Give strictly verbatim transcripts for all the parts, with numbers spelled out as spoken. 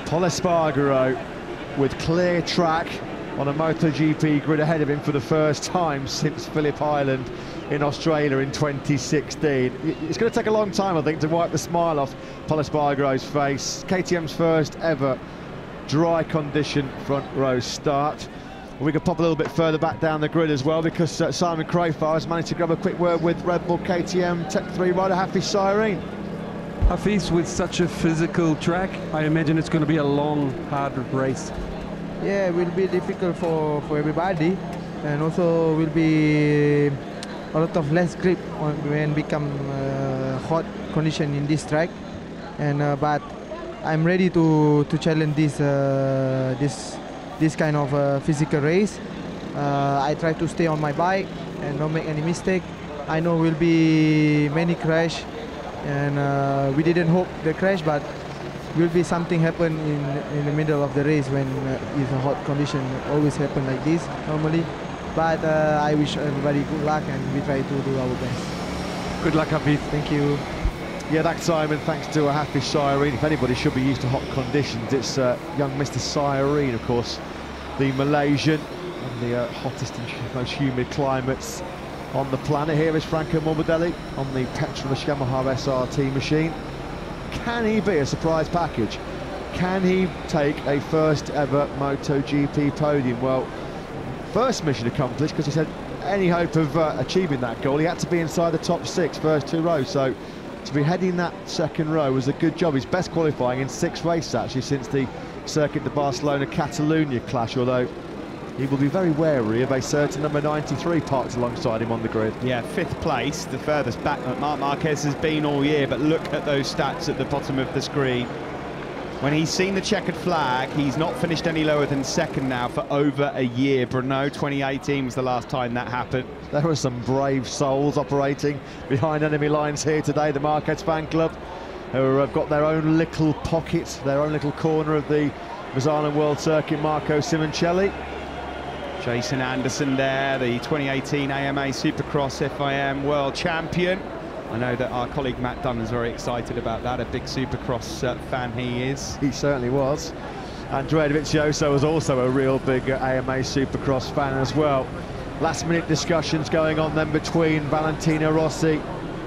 Pol Espargaro with clear track on a MotoGP grid ahead of him for the first time since Phillip Island in Australia in twenty sixteen. It's going to take a long time, I think, to wipe the smile off Pol Espargaro's face. K T M's first ever dry condition front row start. We could pop a little bit further back down the grid as well, because uh, Simon Crafar has managed to grab a quick word with Red Bull K T M Tech three rider Hafiz Syahrin. Hafiz, with such a physical track, I imagine it's going to be a long, hard race. Yeah, it will be difficult for, for everybody, and also will be a lot of less grip on when become uh, hot condition in this track. And uh, but I'm ready to to challenge this uh, this this kind of uh, physical race. Uh, I try to stay on my bike and not make any mistake. I know will be many crash, and uh, we didn't hope the crash, but will be something happen in in the middle of the race when uh, it's a hot condition. Always happen like this normally. But uh, I wish everybody good luck, and we try to do our best. Good luck, Hafiz. Thank you. Yeah, that's Simon, thanks to Hafiz Syahrin. If anybody should be used to hot conditions, it's uh, young Mister Syahrin, of course, the Malaysian, and the uh, hottest and most humid climates on the planet. Here is Franco Morbidelli on the Petronas Yamaha S R T machine. Can he be a surprise package? Can he take a first ever MotoGP podium? Well, first mission accomplished, because he said any hope of uh, achieving that goal, he had to be inside the top six, first two rows. So to be heading that second row was a good job. His best qualifying in six races actually since the Circuit de Barcelona-Catalunya clash, although he will be very wary of a certain number ninety-three parked alongside him on the grid. Yeah, fifth place, the furthest back that Marc Marquez has been all year, but look at those stats at the bottom of the screen. When he's seen the checkered flag, he's not finished any lower than second now for over a year. Brno, twenty eighteen was the last time that happened. There are some brave souls operating behind enemy lines here today, the Marquez fan club, who have got their own little pocket, their own little corner of the Misano World Circuit. Marco Simoncelli. Jason Anderson there, the twenty eighteen A M A Supercross F I M World Champion. I know that our colleague Matt Dunn is very excited about that, a big Supercross uh, fan he is. He certainly was. Andrea Dovizioso was also a real big uh, A M A Supercross fan as well. Last minute discussions going on then between Valentino Rossi,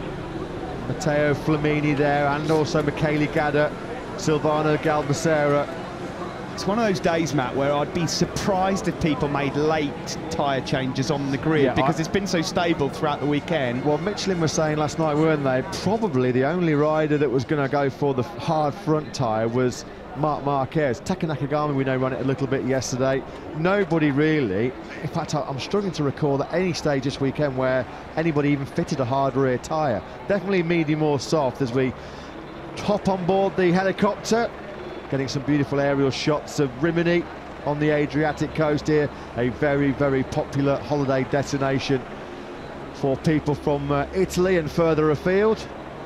Matteo Flamini there, and also Michele Gadda, Silvano Galbacera. It's one of those days, Matt, where I'd be surprised if people made late tyre changes on the grid, yeah, because I, it's been so stable throughout the weekend. Well, Michelin was saying last night, weren't they, probably the only rider that was going to go for the hard front tyre was Marc Marquez. Taka Nakagami, we know, ran it a little bit yesterday. Nobody really, in fact, I'm struggling to recall at any stage this weekend where anybody even fitted a hard rear tyre. Definitely medium or soft as we hop on board the helicopter. Getting some beautiful aerial shots of Rimini on the Adriatic coast here, a very, very popular holiday destination for people from uh, Italy and further afield.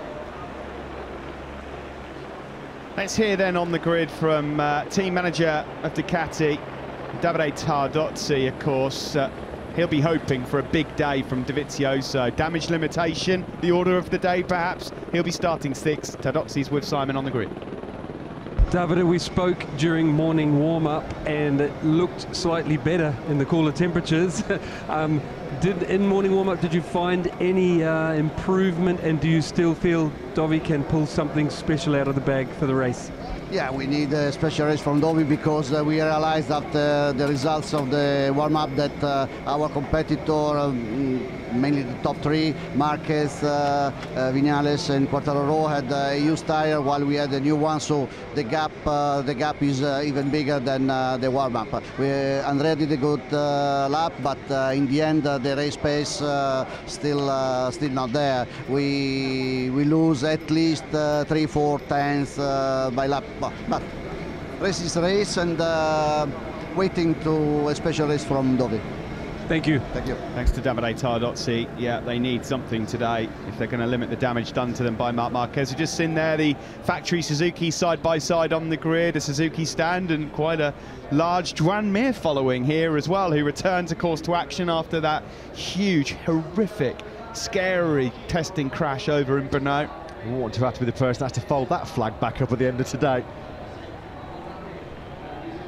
Let's hear then on the grid from uh, team manager of Ducati, Davide Tardozzi, of course. Uh, he'll be hoping for a big day from Dovizioso. Damage limitation, the order of the day perhaps. He'll be starting sixth. Tardozzi's with Simon on the grid. Davide, we spoke during morning warm-up and it looked slightly better in the cooler temperatures. um, did in morning warm-up, did you find any uh, improvement, and do you still feel Dovi can pull something special out of the bag for the race? Yeah, we need a special race from Dovi because uh, we realized that uh, the results of the warm-up that uh, our competitor, um, mainly the top three, Marquez, uh, uh, Vinales and Quartararo, had a used tire while we had a new one, so the gap uh, the gap is uh, even bigger than uh, the warm-up. We, uh, Andrea did a good uh, lap, but uh, in the end uh, the race pace uh, still uh, still not there. We we lose at least uh, three, four tenths uh, by lap. But race is race, and uh, waiting to a special race from Dovi. Thank you. Thank you. Thanks to Davide Tardozzi. Yeah, they need something today if they're going to limit the damage done to them by Marc Marquez. We've just seen there the factory Suzuki side by side on the grid, a Suzuki stand, and quite a large Joan Mir following here as well, who returns, of course, to action after that huge, horrific, scary testing crash over in Brno. I want to have to be the person that has to fold that flag back up at the end of today.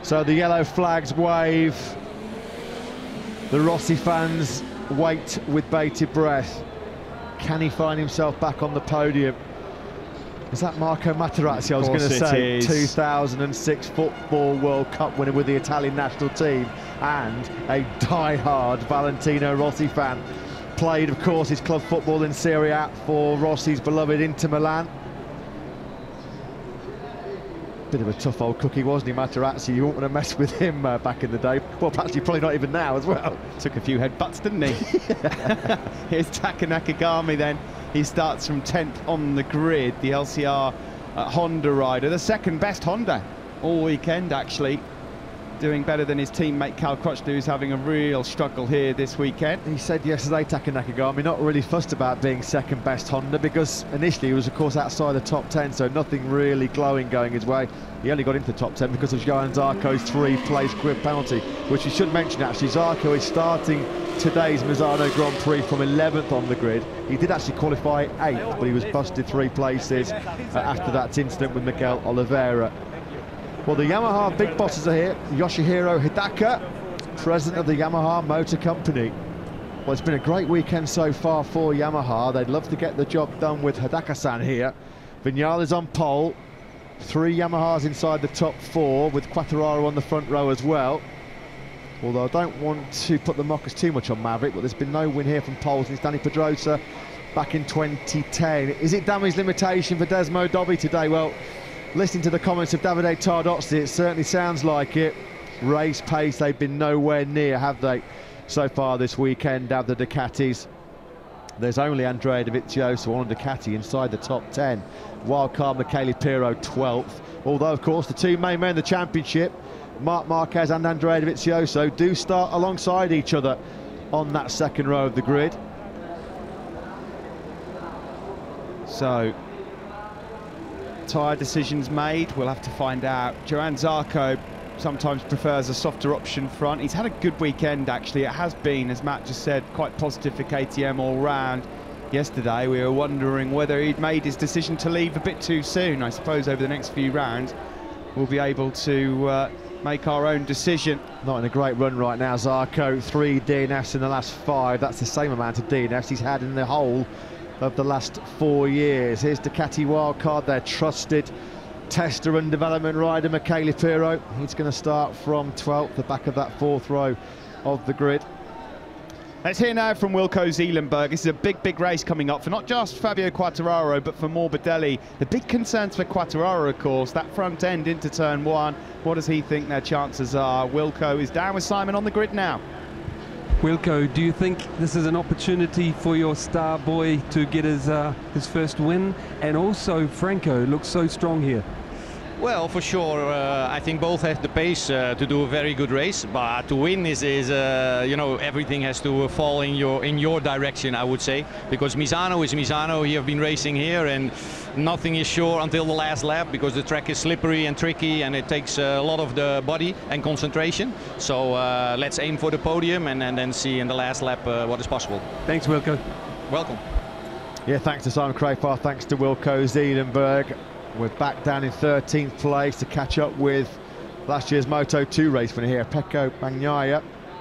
So the yellow flags wave. The Rossi fans wait with bated breath. Can he find himself back on the podium? Is that Marco Materazzi? I was going to say, two thousand six Football World Cup winner with the Italian national team and a die-hard Valentino Rossi fan. Played, of course, his club football in Serie A for Rossi's beloved Inter Milan. Bit of a tough old cookie, wasn't he, Materazzi? You wouldn't want to mess with him uh, back in the day. Well, perhaps you're probably not even now as well. Took a few headbutts, didn't he? Here's Taka Nakagami then. He starts from tenth on the grid, the L C R uh, Honda rider, the second best Honda all weekend, actually. Doing better than his teammate Cal Crutchlow, who's having a real struggle here this weekend. He said yesterday, Taka Nakagami, not really fussed about being second best Honda because initially he was, of course, outside the top ten, so nothing really glowing going his way. He only got into the top ten because of Johann Zarco's three-place grid penalty, which we should mention, actually. Zarco is starting today's Misano Grand Prix from eleventh on the grid. He did actually qualify eighth, but he was busted three places uh, after that incident with Miguel Oliveira. Well, the Yamaha big bosses are here. Yoshihiro Hidaka, president of the Yamaha Motor Company. Well, it's been a great weekend so far for Yamaha. They'd love to get the job done with Hidaka-san here. Vignales on pole. Three Yamahas inside the top four, with Quartararo on the front row as well. Although I don't want to put the mockers too much on Maverick, but there's been no win here from pole since Dani Pedrosa back in twenty ten. Is it damage limitation for Desmo Dobby today? Well, listening to the comments of Davide Tardozzi, it certainly sounds like it. Race pace, they've been nowhere near, have they, so far this weekend, have the Ducatis. There's only Andrea Dovizioso on a Ducati inside the top ten. Wildcard Michele Pirro twelfth. Although, of course, the two main men in the championship, Marc Marquez and Andrea Dovizioso, do start alongside each other on that second row of the grid. So, tyre decisions made, we'll have to find out. Johann Zarco sometimes prefers a softer option front. He's had a good weekend, actually. It has been, as Matt just said, quite positive for K T M all round. Yesterday we were wondering whether he'd made his decision to leave a bit too soon. I suppose over the next few rounds we'll be able to uh, make our own decision. Not in a great run right now, Zarco. Three D N Fs in the last five. That's the same amount of D N Fs he's had in the whole of the last four years. Here's Ducati wildcard, their trusted tester and development rider, Michele Pirro. He's going to start from twelfth, the back of that fourth row of the grid. Let's hear now from Wilco Zeelenberg. This is a big, big race coming up for not just Fabio Quartararo, but for Morbidelli. The big concerns for Quartararo, of course, that front end into turn one. What does he think their chances are? Wilco is down with Simon on the grid now. Wilco, do you think this is an opportunity for your star boy to get his uh, his first win? And also, Franco looks so strong here. Well, for sure, uh, I think both have the pace uh, to do a very good race, but to win is, is uh, you know, everything has to fall in your in your direction, I would say, because Misano is Misano. You have been racing here, and nothing is sure until the last lap, because the track is slippery and tricky, and it takes a lot of the body and concentration. So uh, let's aim for the podium, and, and then see in the last lap uh, what is possible. Thanks, Wilco. Welcome. Yeah, thanks to Simon Crafar, thanks to Wilco Zeelenberg. We're back down in thirteenth place to catch up with last year's Moto two race winner here, Pecco Bagnaia.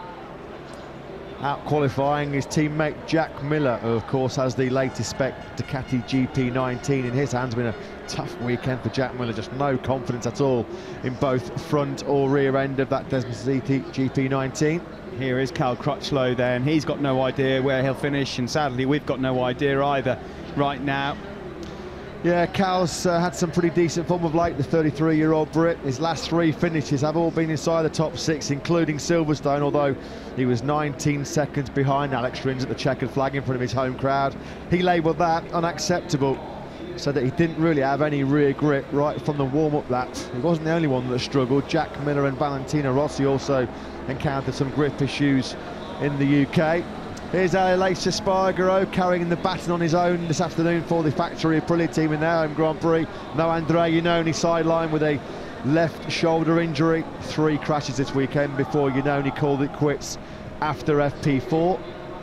Out qualifying his teammate Jack Miller, who of course has the latest spec Ducati G P nineteen in his hands. Been a tough weekend for Jack Miller, just no confidence at all in both front or rear end of that Desmosity G P nineteen. Here is Cal Crutchlow then. He's got no idea where he'll finish, and sadly we've got no idea either right now. Yeah, Cal's uh, had some pretty decent form of late, the thirty-three-year-old Brit. His last three finishes have all been inside the top six, including Silverstone, although he was nineteen seconds behind Alex Rins at the checkered flag in front of his home crowd. He labelled that unacceptable, said that he didn't really have any rear grip right from the warm-up lap. He wasn't the only one that struggled. Jack Miller and Valentino Rossi also encountered some grip issues in the U K. Here's Aleix Espargaro carrying the baton on his own this afternoon for the factory Aprilia team in their home Grand Prix. No Andrea Iannone sidelined with a left shoulder injury. Three crashes this weekend before Iannone called it quits after F P four.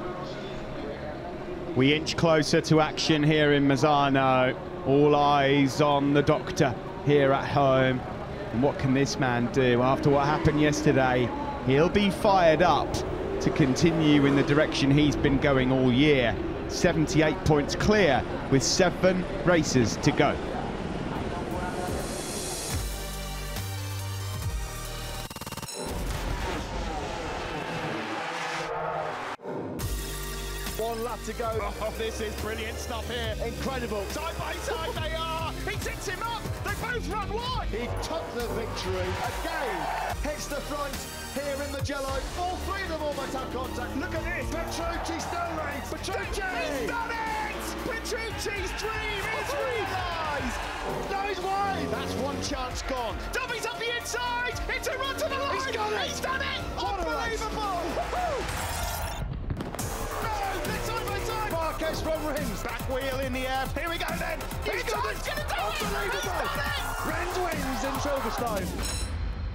We inch closer to action here in Misano. All eyes on the doctor here at home. And what can this man do after what happened yesterday? He'll be fired up to continue in the direction he's been going all year. seventy-eight points clear with seven races to go. One lap to go. Oh, this is brilliant stuff here. Incredible. Side by side they are. He ticks him up. They both run wide. He took the victory again. Hits the front here in Mugello. All three of them almost have contact. Look at this. Petrucci still leads. Petrucci! He's done it! Petrucci's dream is realised. No, he's wide. That's one chance gone. Dobby's up the inside. It's a run to the line. He's got it. He's done it. What a race. Unbelievable. No, they're side by side. Marquez from Rins. Back wheel in the air. Here we go then. Here He's he goes. done it. He's going to do it. Unbelievable. He's done it. Rins wins in Silverstone.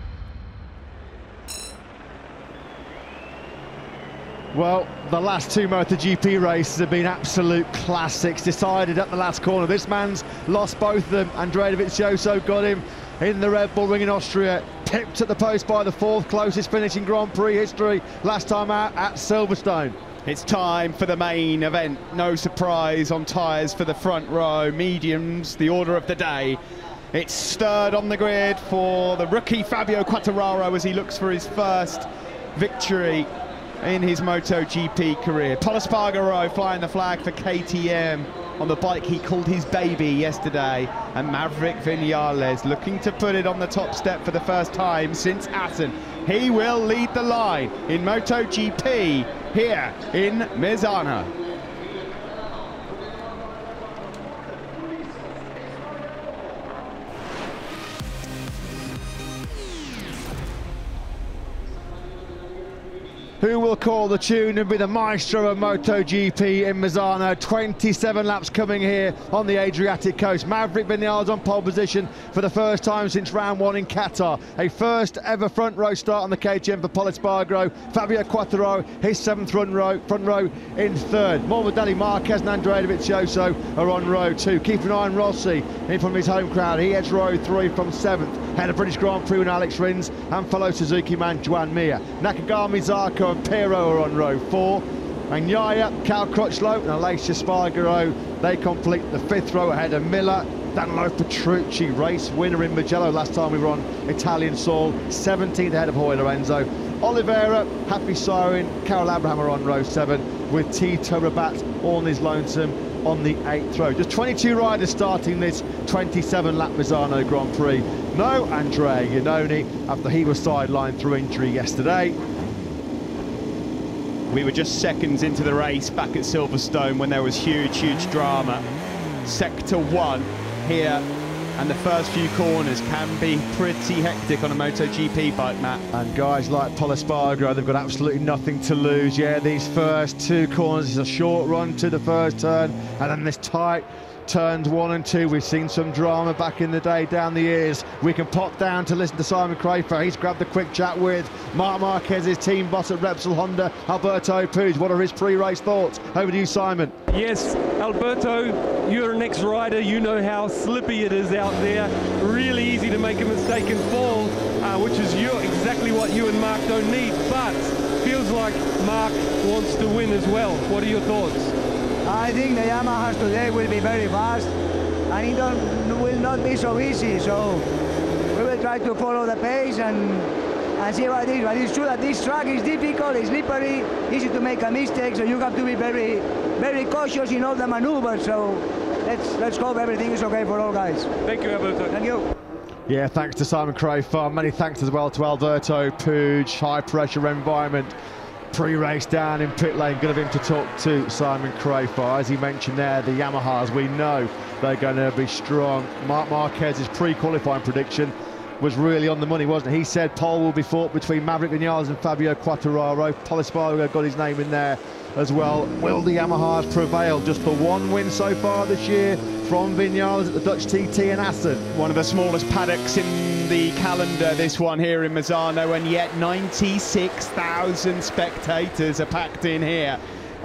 Well, the last two MotoGP races have been absolute classics, decided at the last corner. This man's lost both of them. Andrea Dovizioso got him in the Red Bull Ring in Austria, pipped at the post by the fourth closest finish in Grand Prix history, last time out at Silverstone. It's time for the main event. No surprise on tyres for the front row. Mediums, the order of the day. It's third on the grid for the rookie Fabio Quartararo as he looks for his first victory in his MotoGP career. Pol Espargaro flying the flag for K T M on the bike he called his baby yesterday, and Maverick Vinales looking to put it on the top step for the first time since Assen. He will lead the line in MotoGP here in Misano. Who will call the tune and be the maestro of MotoGP in Misano? twenty-seven laps coming here on the Adriatic coast. Maverick Vinales on pole position for the first time since round one in Qatar. A first ever front row start on the K T M for Pol Espargaro. Fabio Quartararo, his seventh front row, front row in third. Morbidelli, Marquez and Andrea Dovizioso are on row two. Keep an eye on Rossi in from his home crowd. He heads row three from seventh. Head of British Grand Prix and Alex Rins and fellow Suzuki man Joan Mir. Nakagami, Zarco and Pirro are on row four. And Yaya, Cal Crutchlow and Aleix Espargaro, they complete the fifth row ahead of Miller. Danilo Petrucci, race winner in Mugello last time we were on Italian soil, seventeenth ahead of Jorge Lorenzo. Oliveira, Happy Siren, Carol Abraham are on row seven, with Tito Rabat all in his lonesome on the eighth row. Just twenty-two riders starting this twenty-seven lap Misano Grand Prix. No Andrea Iannone after he was sidelined through injury yesterday. We were just seconds into the race back at Silverstone when there was huge, huge drama. Sector one here, and the first few corners can be pretty hectic on a MotoGP bike, Matt. And guys like Pol Espargaro, they've got absolutely nothing to lose. Yeah, these first two corners is a short run to the first turn, and then this tight turns one and two. We've seen some drama back in the day down the years. We can pop down to listen to Simon Crafar. He's grabbed the quick chat with Marc Marquez's team boss at Repsol Honda, Alberto Puig. What are his pre-race thoughts? Over to you, Simon. Yes, Alberto, you're an ex-rider. You know how slippy it is out there. Really easy to make a mistake and fall, uh, which is you, exactly what you and Marc don't need. But feels like Marc wants to win as well. What are your thoughts? I think the Yamahas today will be very fast, and it don't, will not be so easy. So we will try to follow the pace and and see what it is. But it's true that this track is difficult, it's slippery, easy to make a mistake. So you have to be very, very cautious in all the maneuvers. So let's let's hope everything is okay for all guys. Thank you, Alberto. Thank you. Yeah, thanks to Simon Crafar. Many thanks as well to Alberto Puig. High pressure environment. Pre-race down in pit lane, good of him to talk to Simon Crafar. As he mentioned there, the Yamahas, we know they're going to be strong. Marc Marquez's pre-qualifying prediction was really on the money, wasn't it? He said pole will be fought between Maverick Vinales and Fabio Quartararo. Pol Espargaro got his name in there as well. Will the Yamahas prevail? Just the one win so far this year from Vinales at the Dutch T T in Assen. One of the smallest paddocks in the calendar, this one here in Misano, and yet ninety-six thousand spectators are packed in here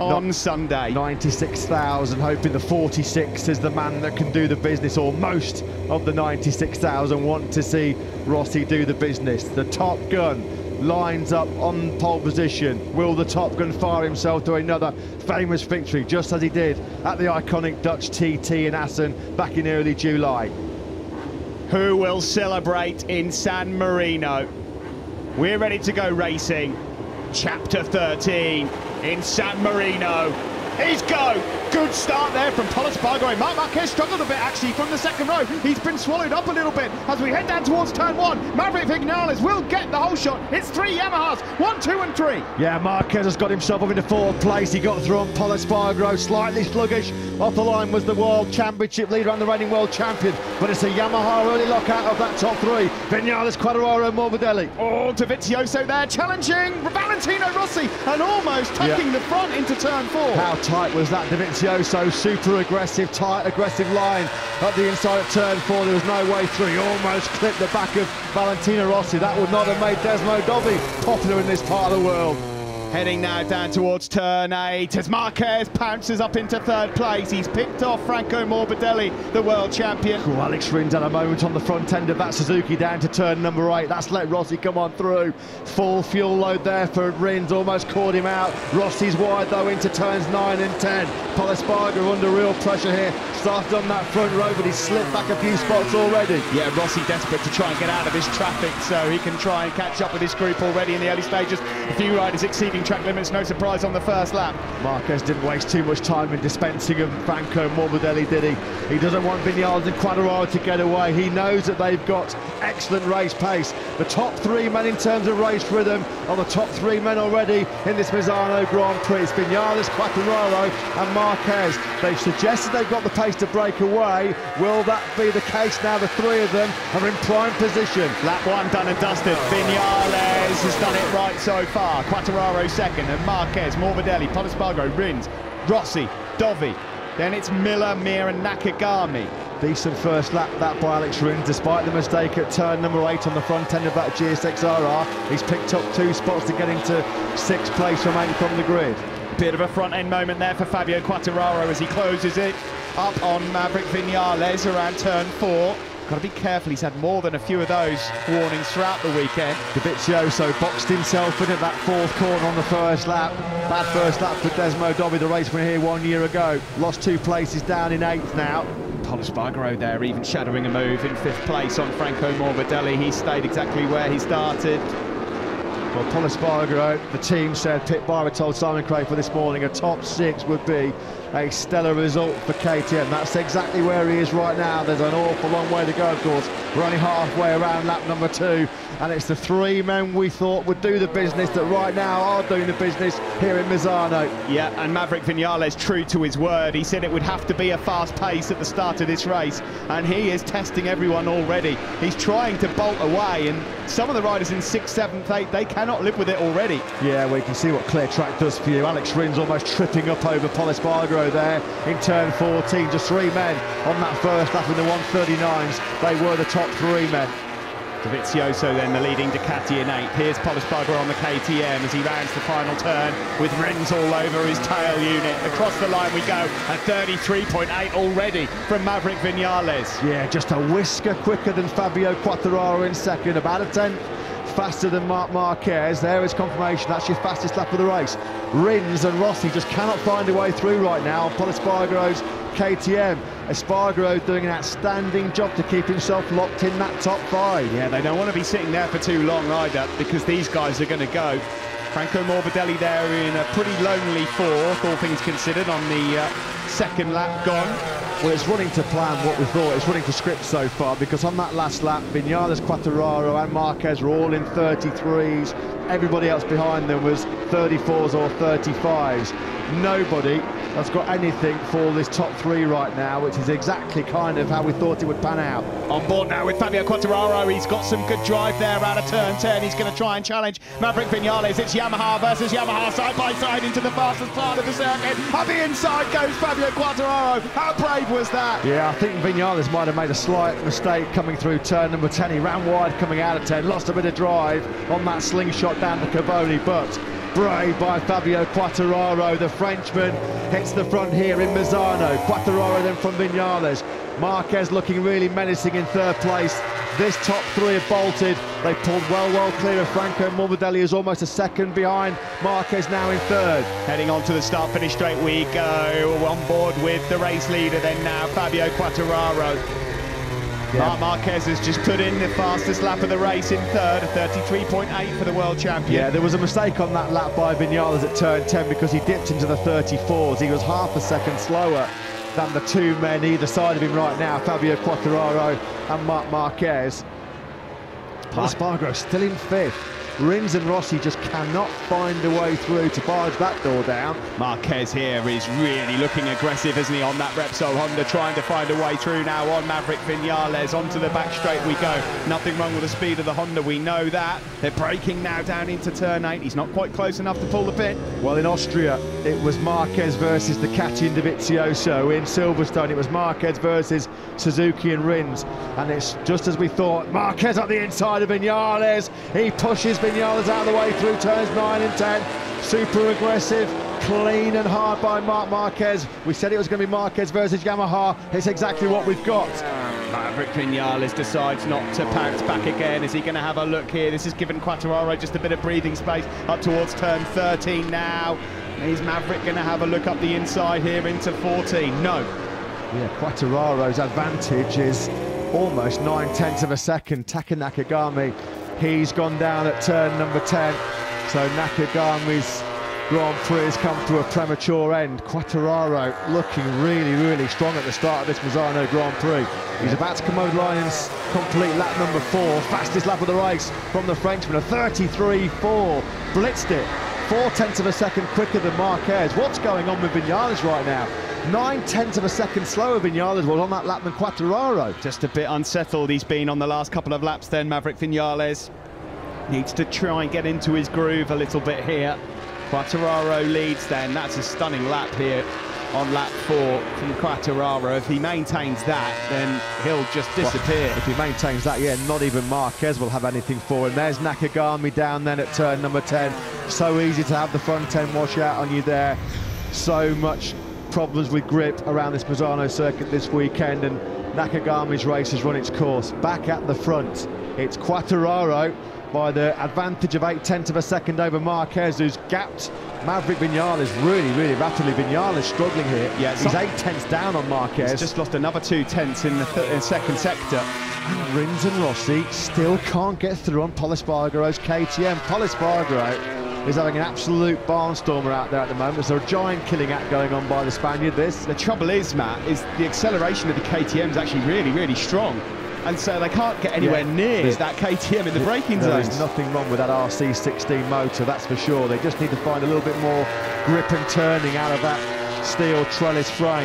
on Not Sunday. ninety-six thousand, hoping the forty-six is the man that can do the business, or most of the ninety-six thousand want to see Rossi do the business. The Top Gun lines up on pole position. Will the Top Gun fire himself to another famous victory, just as he did at the iconic Dutch T T in Assen back in early July? Who will celebrate in San Marino? We're ready to go racing. Chapter thirteen in San Marino. He's go. Good start there from Pol Espargaro. Marc Marquez struggled a bit actually from the second row. He's been swallowed up a little bit as we head down towards turn one. Maverick Viñales will get the whole shot. It's three Yamahas, one, two and three. Yeah, Marquez has got himself up into fourth place. He got through on Pol Espargaro, slightly sluggish. Off the line was the World Championship leader and the reigning World Champion. But it's a Yamaha early lockout of that top three. Viñales, Quartararo, Morbidelli. Oh, Dovizioso there challenging Valentino Rossi and almost tucking Yeah. the front into turn four. How tight was that, Dovizioso? Super aggressive, tight, aggressive line at the inside of turn four. There was no way through. He almost clipped the back of Valentino Rossi. That would not have made Desmo Dobby popular in this part of the world. Heading now down towards turn eight as Marquez pounces up into third place. He's picked off Franco Morbidelli, the world champion. Oh, Alex Rins had a moment on the front end of that Suzuki down to turn number eight. That's let Rossi come on through. Full fuel load there for Rins, almost caught him out. Rossi's wide though into turns nine and ten. Pol Espargaro under real pressure here. Started on that front row, but he's slipped back a few spots already. Yeah, Rossi desperate to try and get out of this traffic so he can try and catch up with his group already in the early stages. A few riders exceeding track limits, no surprise on the first lap. Marquez didn't waste too much time in dispensing of Franco Morbidelli, did he? He doesn't want Viñales and Quartararo to get away. He knows that they've got excellent race pace. The top three men in terms of race rhythm are the top three men already in this Misano Grand Prix. It's Viñales, Quartararo and Marquez. They've suggested they've got the pace to break away. Will that be the case now? The three of them are in prime position. Lap one done and dusted. Viñales has done it right so far. Quartararo second and Marquez, Morbidelli, Pol Espargaro, Rins, Rossi, Dovi. Then it's Miller, Mir and Nakagami. Decent first lap that by Alex Rins, despite the mistake at turn number eight on the front end of that G S X R R. He's picked up two spots to get into sixth place from eighth on the grid. Bit of a front end moment there for Fabio Quartararo as he closes it up on Maverick Viñales around turn four. Got to be careful, he's had more than a few of those warnings throughout the weekend. Dovizioso boxed himself in at that fourth corner on the first lap. Bad first lap for Desmo Dobby, the race winner here one year ago. Lost two places, down in eighth now. Pol Espargaro there even shadowing a move in fifth place on Franco Morbidelli. He stayed exactly where he started. Well, Pol Espargaro, the team said, Pit Byra told Simon Crafer this morning, a top six would be a stellar result for K T M. That's exactly where he is right now. There's an awful long way to go, of course. We're only halfway around lap number two, and it's the three men we thought would do the business that right now are doing the business here in Misano. Yeah, and Maverick Viñales, true to his word, he said it would have to be a fast pace at the start of this race, and he is testing everyone already. He's trying to bolt away, and some of the riders in sixth, seventh, eighth, they cannot live with it already. Yeah, well, you can see what clear track does for you. Alex Rins almost tripping up over Pol Espargaro there in turn fourteen. Just three men on that first lap in the one thirty-nines. They were the top three men. Dovizioso then the leading Ducati in eighth. Here's Pol Espargaro on the K T M as he rounds the final turn with Rins all over his tail unit. Across the line we go at thirty-three point eight already from Maverick Viñales. Yeah, just a whisker quicker than Fabio Quartararo in second, about a tenth faster than Marc Marquez. There is confirmation, that's your fastest lap of the race. Rins and Rossi just cannot find a way through right now on Pol Espargaro's K T M. Espargaro doing an outstanding job to keep himself locked in that top five. Yeah, they don't want to be sitting there for too long either, because these guys are going to go. Franco Morbidelli there in a pretty lonely fourth, all things considered, on the uh, second lap gone. Well, it's running to plan what we thought. It's running to script so far, because on that last lap, Viñales, Quartararo and Marquez were all in thirty-threes. Everybody else behind them was thirty-fours or thirty-fives. Nobody has got anything for this top three right now, which is exactly kind of how we thought it would pan out. On board now with Fabio Quartararo. He's got some good drive there out of turn ten. He's going to try and challenge Maverick Viñales. It's Yamaha versus Yamaha side by side into the fastest part of the circuit. On the inside goes Fabio Quartararo. How brave was that? Yeah, I think Viñales might have made a slight mistake coming through turn number ten. He ran wide coming out of ten, lost a bit of drive on that slingshot down to Cavoli, but brave by Fabio Quartararo. The Frenchman hits the front here in Misano. Quartararo then from Viñales. Marquez looking really menacing in third place. This top three have bolted. They pulled well, well clear of Franco Morbidelli, who's almost a second behind. Marquez now in third. Heading on to the start-finish straight we go. On board with the race leader then now, Fabio Quartararo. Yeah. Marc Marquez has just put in the fastest lap of the race in third, a thirty-three point eight for the world champion. Yeah, there was a mistake on that lap by Viñales at turn ten because he dipped into the thirty-fours. He was half a second slower than the two men either side of him right now, Fabio Quartararo and Marc Marquez. Pol Espargaro still in fifth. Rins and Rossi just cannot find a way through to barge that door down. Marquez here is really looking aggressive, isn't he, on that Repsol Honda, trying to find a way through now on Maverick Viñales. Onto the back straight we go. Nothing wrong with the speed of the Honda, we know that. They're braking now down into turn eight. He's not quite close enough to pull the pin. Well, in Austria, it was Marquez versus Ducati and Dovizioso. In Silverstone, it was Marquez versus Suzuki and Rins. And it's just as we thought. Marquez up the inside of Viñales. He pushes Viñales out of the way through turns nine and ten. Super aggressive, clean and hard by Marc Marquez. We said it was going to be Marquez versus Yamaha. It's exactly what we've got. Maverick Viñales decides not to pounce back again. Is he going to have a look here? This has given Quartararo just a bit of breathing space up towards turn thirteen now. Is Maverick going to have a look up the inside here into fourteen? No. Yeah, Quartararo's advantage is almost nine tenths of a second. Taka Nakagami, he's gone down at turn number ten. So Nakagami's Grand Prix has come to a premature end. Quartararo looking really, really strong at the start of this Misano Grand Prix. He's about to come over the line and complete lap number four. Fastest lap of the race from the Frenchman, a thirty-three four. Blitzed it. Four tenths of a second quicker than Marquez. What's going on with Viñales right now? Nine tenths of a second slower Viñales was on that lap than Quartararo. Just a bit unsettled he's been on the last couple of laps then, Maverick Viñales. Needs to try and get into his groove a little bit here. Quartararo leads then. That's a stunning lap here on lap four from Quartararo. If he maintains that, then he'll just disappear. Well, if he maintains that, yeah, not even Marquez will have anything for him. There's Nakagami down then at turn number ten. So easy to have the front end wash out on you there. So much problems with grip around this Misano circuit this weekend, and Nakagami's race has run its course. Back at the front, it's Quartararo by the advantage of eight tenths of a second over Marquez, who's gapped Maverick Viñales really, really rapidly. Viñales struggling here. Yeah, he's eight tenths down on Marquez. He's just lost another two tenths in the th in second sector. And Rins and Rossi still can't get through on Pol Espargaro's K T M. Pol Espargaro is having an absolute barnstormer out there at the moment. There's a giant killing act going on by the Spaniard, this. The trouble is, Matt, is the acceleration of the K T M is actually really, really strong. And so they can't get anywhere yeah, near the, that K T M in the braking zone. There's nothing wrong with that R C sixteen motor, that's for sure. They just need to find a little bit more grip and turning out of that steel trellis frame.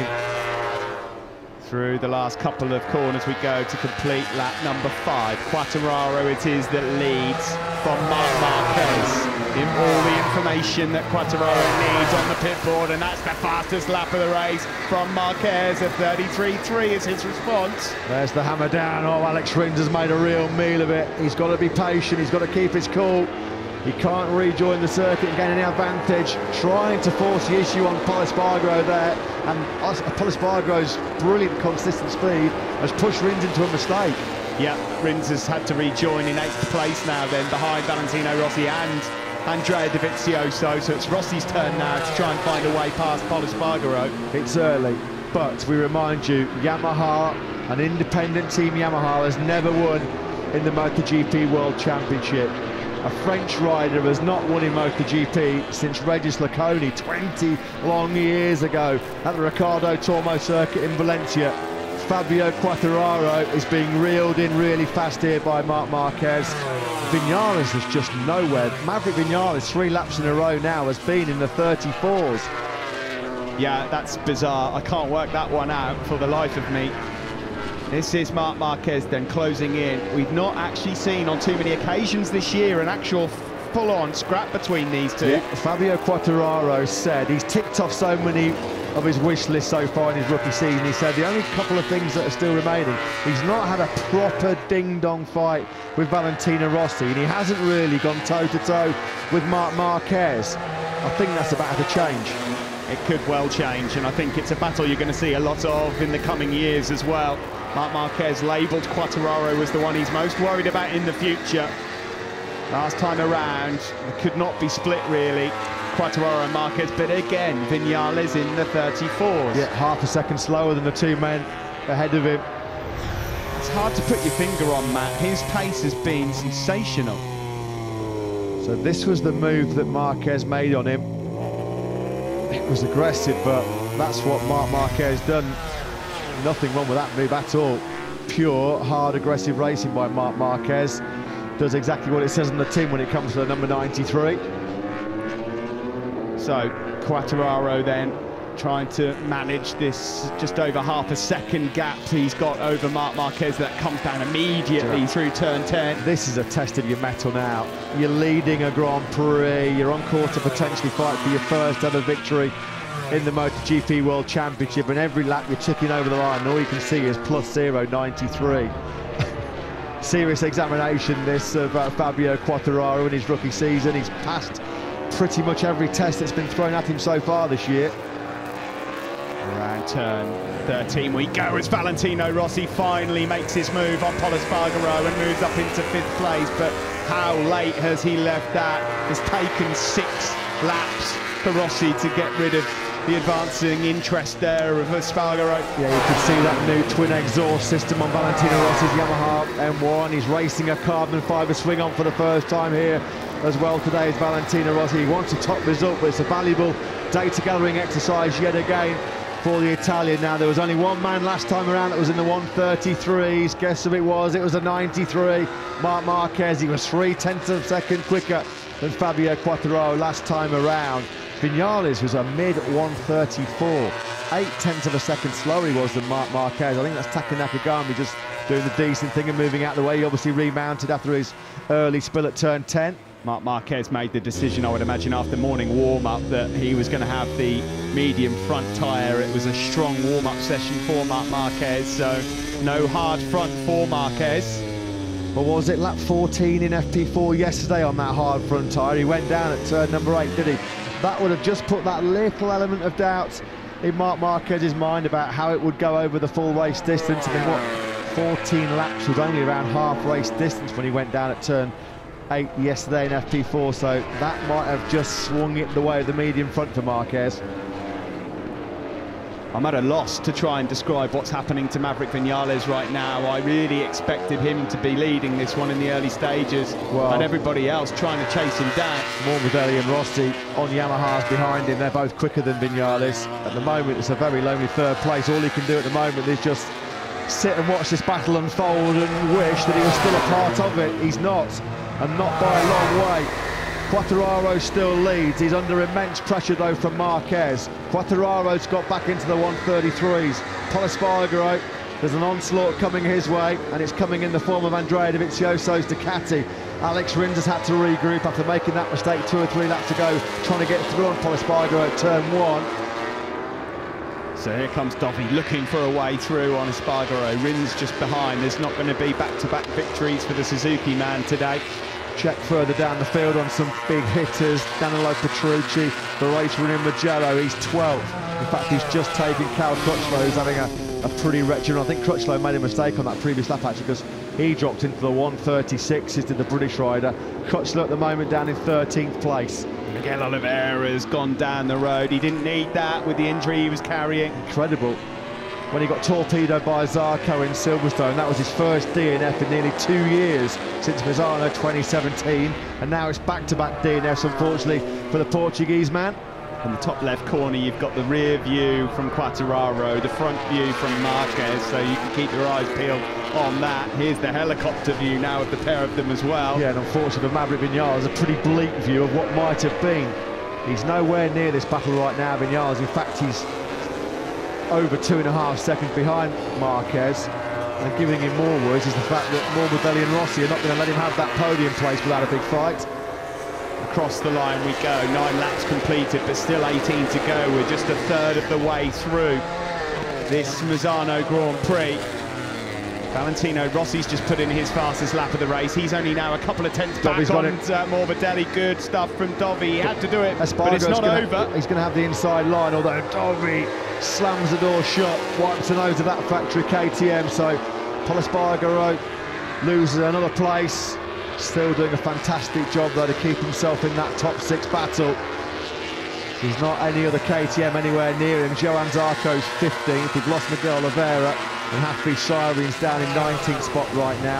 Through the last couple of corners we go to complete lap number five. Quartararo it is that leads from Marc Marquez. In all the information that Quartararo needs on the pit board, and that's the fastest lap of the race from Marquez. A thirty-three three is his response. There's the hammer down. Oh, Alex Rins has made a real meal of it. He's got to be patient, he's got to keep his cool. He can't rejoin the circuit and gain any advantage. Trying to force the issue on Pol Espargaro there, and Pol Espargaro's brilliant consistent speed has pushed Rins into a mistake. Yeah, Rins has had to rejoin in eighth place now then, behind Valentino Rossi and Andrea Dovizioso, so it's Rossi's turn now to try and find a way past Pol Espargaro. It's early, but we remind you, Yamaha, an independent team Yamaha, has never won in the MotoGP World Championship. A French rider has not won in MotoGP since Regis Laconi twenty long years ago at the Ricardo Tormo circuit in Valencia. Fabio Quartararo is being reeled in really fast here by Marc Marquez. Viñales is just nowhere. Maverick Viñales, three laps in a row now, has been in the thirty-fours. Yeah, that's bizarre. I can't work that one out for the life of me. This is Marc Marquez then closing in. We've not actually seen on too many occasions this year an actual full-on scrap between these two. Yeah, Fabio Quartararo said he's ticked off so many of his wish list so far in his rookie season. He said the only couple of things that are still remaining, he's not had a proper ding-dong fight with Valentino Rossi, and he hasn't really gone toe-to-toe with Marc Marquez. I think that's about to change. It could well change, and I think it's a battle you're going to see a lot of in the coming years as well. Marc Marquez labelled Quartararo as the one he's most worried about in the future. Last time around, it could not be split really, Quartararo and Marquez, but again, Vinales in the thirty-fours. Yeah, half a second slower than the two men ahead of him. It's hard to put your finger on, Matt. His pace has been sensational. So this was the move that Marquez made on him. It was aggressive, but that's what Marc Marquez done. Nothing wrong with that move at all. Pure, hard, aggressive racing by Marc Marquez. Does exactly what it says on the tin when it comes to the number ninety-three. So Quartararo then trying to manage this just over half a second gap he's got over Marc Marquez that comes down immediately yeah. through turn ten. This is a test of your mettle now. You're leading a Grand Prix, you're on course to potentially fight for your first ever victory in the MotoGP World Championship, and every lap you're ticking over the line and all you can see is plus zero ninety-three. Serious examination this of uh, Fabio Quartararo in his rookie season. He's passed pretty much every test that's been thrown at him so far this year. Around turn thirteen we go as Valentino Rossi finally makes his move on Pol Espargaro and moves up into fifth place, but how late has he left that? It's taken six laps for Rossi to get rid of the advancing interest there of Espargaro. Yeah, you can see that new twin exhaust system on Valentino Rossi's Yamaha M one. He's racing a carbon fibre swing on for the first time here as well today as Valentino Rossi. He wants to top this up, but it's a valuable data gathering exercise yet again for the Italian. Now, there was only one man last time around that was in the one thirty-threes. Guess who it was? It was a ninety-three. Marc Marquez. He was three tenths of a second quicker than Fabio Quartararo last time around. Vinales was a mid one thirty-four. Eight tenths of a second slower he was than Marc Marquez. I think that's Taka Nakagami just doing the decent thing and moving out of the way. He obviously remounted after his early spill at turn ten. Marc Marquez made the decision, I would imagine, after morning warm-up that he was going to have the medium front tyre. It was a strong warm-up session for Marc Marquez, so no hard front for Marquez. But was it lap fourteen in F P four yesterday on that hard front tyre? He went down at turn number eight, did he? That would have just put that little element of doubt in Marc Marquez's mind about how it would go over the full race distance. I mean, what, fourteen laps was only around half race distance when he went down at turn eight yesterday in F P four, so that might have just swung it the way of the medium front for Marquez. I'm at a loss to try and describe what's happening to Maverick Vinales right now. I really expected him to be leading this one in the early stages, well, and everybody else trying to chase him down. Morbidelli and Rossi on Yamahas behind him. They're both quicker than Vinales. At the moment, it's a very lonely third place. All he can do at the moment is just sit and watch this battle unfold and wish that he was still a part of it. He's not, and not by a long way. Quartararo still leads. He's under immense pressure though from Marquez. Quartararo's got back into the one thirty-threes. Pol Espargaro, there's an onslaught coming his way, and it's coming in the form of Andrea Dovizioso's Ducati. Alex Rins has had to regroup after making that mistake two or three laps ago, trying to get through on Pol Espargaro at turn one. So here comes Dovi looking for a way through on Espargaro. Rins just behind. There's not going to be back-to-back victories for the Suzuki man today. Check further down the field on some big hitters. Danilo Petrucci, the racer in Mugello, he's twelfth. In fact, he's just taken Cal Crutchlow, who's having a, a pretty wretched run. I think Crutchlow made a mistake on that previous lap actually, because he dropped into the one thirty-sixes to the British rider. Crutchlow at the moment down in thirteenth place. Miguel Oliveira has gone down the road. He didn't need that with the injury he was carrying. Incredible. When he got torpedoed by Zarco in Silverstone, that was his first D N F in nearly two years since Misano twenty seventeen, and now it's back-to-back D N Fs, unfortunately, for the Portuguese man. In the top left corner, you've got the rear view from Quartararo, the front view from Marquez, so you can keep your eyes peeled on that. Here's the helicopter view now of the pair of them as well. Yeah, and unfortunately for Maverick Vinales, a pretty bleak view of what might have been. He's nowhere near this battle right now, Vinales. In fact, he's over two and a half seconds behind Marquez, and giving him more words is the fact that Morbidelli and Rossi are not going to let him have that podium place without a big fight. Across the line we go, nine laps completed, but still eighteen to go. We're just a third of the way through this Misano Grand Prix. Valentino Rossi's just put in his fastest lap of the race. He's only now a couple of tenths back Dovi's got on it. uh, Morbidelli. Good stuff from Dovi. He had to do it, Espargaro's but it's not gonna, over. He's going to have the inside line, although Dovi slams the door shut, wipes the nose of that factory K T M. So Pol Espargaro loses another place. Still doing a fantastic job though to keep himself in that top six battle. There's not any other K T M anywhere near him. Johan Zarco's fifteenth. We've lost Miguel Oliveira, and Hafi Syren's down in nineteenth spot right now.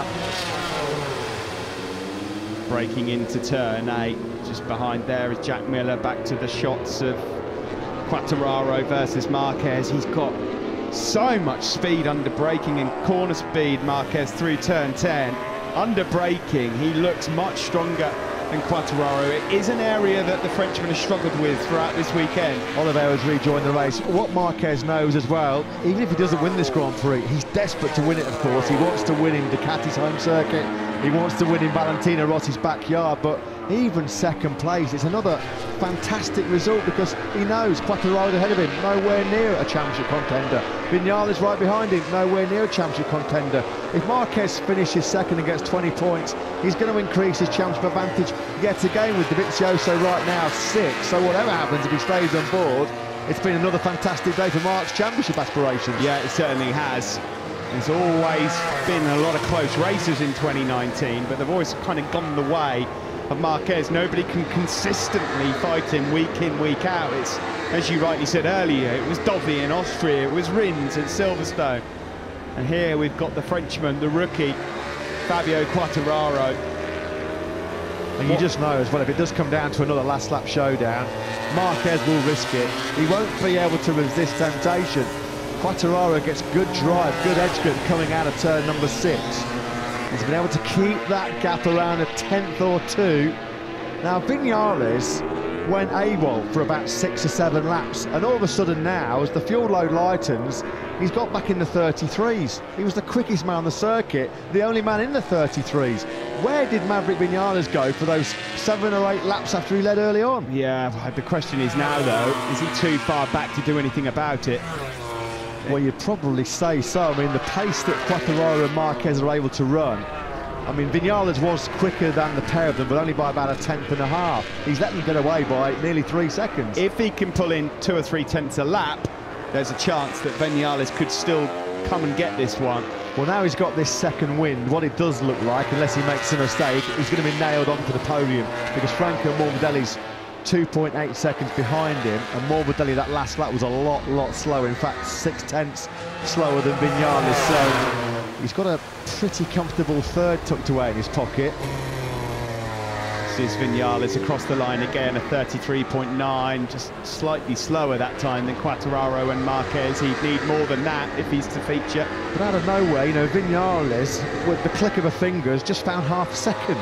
Breaking into turn eight, just behind there is Jack Miller. Back to the shots of Quartararo versus Marquez. He's got so much speed under braking and corner speed, Marquez, through turn ten. Under braking, he looks much stronger than Quartararo. It is an area that the Frenchman has struggled with throughout this weekend. Oliveira's rejoined the race. What Marquez knows as well, even if he doesn't win this Grand Prix, he's desperate to win it, of course. He wants to win in Ducati's home circuit. He wants to win in Valentino Rossi's backyard, but even second place, it's another fantastic result because he knows Quartararo ahead of him, nowhere near a championship contender. Vinales right behind him, nowhere near a championship contender. If Marquez finishes second and gets twenty points, he's going to increase his championship advantage yet again with Dovizioso right now six. So whatever happens, if he stays on board, it's been another fantastic day for Mark's championship aspirations. Yeah, it certainly has. There's always been a lot of close races in twenty nineteen, but they've always kind of gone the way of Marquez. Nobody can consistently fight him week in, week out. It's, as you rightly said earlier, it was Dovi in Austria, it was Rins at Silverstone. And here we've got the Frenchman, the rookie, Fabio Quartararo. And you just know as well, if it does come down to another last lap showdown, Marquez will risk it. He won't be able to resist temptation. Quartararo gets good drive, good edge cut coming out of turn number six. He's been able to keep that gap around a tenth or two. Now Vinales went AWOL for about six or seven laps, and all of a sudden now, as the fuel load lightens, he's got back in the thirty-threes. He was the quickest man on the circuit, the only man in the thirty-threes. Where did Maverick Vinales go for those seven or eight laps after he led early on? Yeah, the question is now though, is he too far back to do anything about it? Well, you'd probably say so. I mean, the pace that Quartararo and Marquez are able to run, I mean, Vinales was quicker than the pair of them, but only by about a tenth and a half. He's let them get away by nearly three seconds. If he can pull in two or three tenths a lap, there's a chance that Vinales could still come and get this one. Well, now he's got this second wind, what it does look like, unless he makes a mistake, he's going to be nailed onto the podium, because Franco Morbidelli's two point eight seconds behind him, and Morbidelli that last lap was a lot, lot slower. In fact, six tenths slower than Vinales. So he's got a pretty comfortable third tucked away in his pocket. This is Vinales across the line again, a thirty-three point nine, just slightly slower that time than Quartararo and Marquez. He'd need more than that if he's to feature. But out of nowhere, you know, Vinales, with the click of a fingers, just found half a second.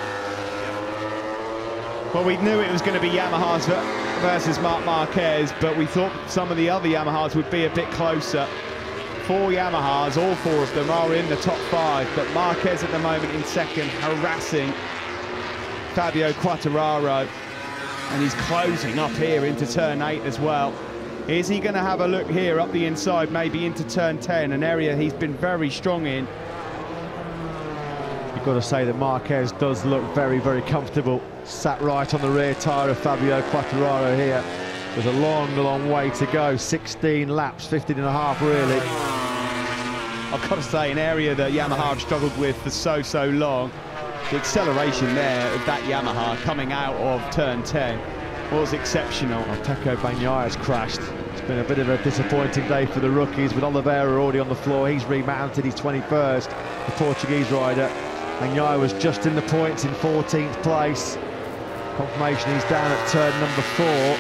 Well, we knew it was going to be Yamahas versus Marc Marquez, but we thought some of the other Yamahas would be a bit closer. Four Yamahas, all four of them are in the top five, but Marquez at the moment in second, harassing Fabio Quartararo, and he's closing up here into turn eight as well. Is he going to have a look here up the inside, maybe into turn ten, an area he's been very strong in? You've got to say that Marquez does look very, very comfortable. Sat right on the rear tyre of Fabio Quartararo here. There's a long, long way to go. sixteen laps, fifteen and a half really. I've got to say, an area that Yamaha have struggled with for so, so long. The acceleration there of that Yamaha coming out of turn ten was exceptional. Well, Pecco Bagnaia has crashed. It's been a bit of a disappointing day for the rookies, with Oliveira already on the floor. He's remounted, he's twenty-first, the Portuguese rider. Bagnaia was just in the points in fourteenth place. Confirmation he's down at turn number four.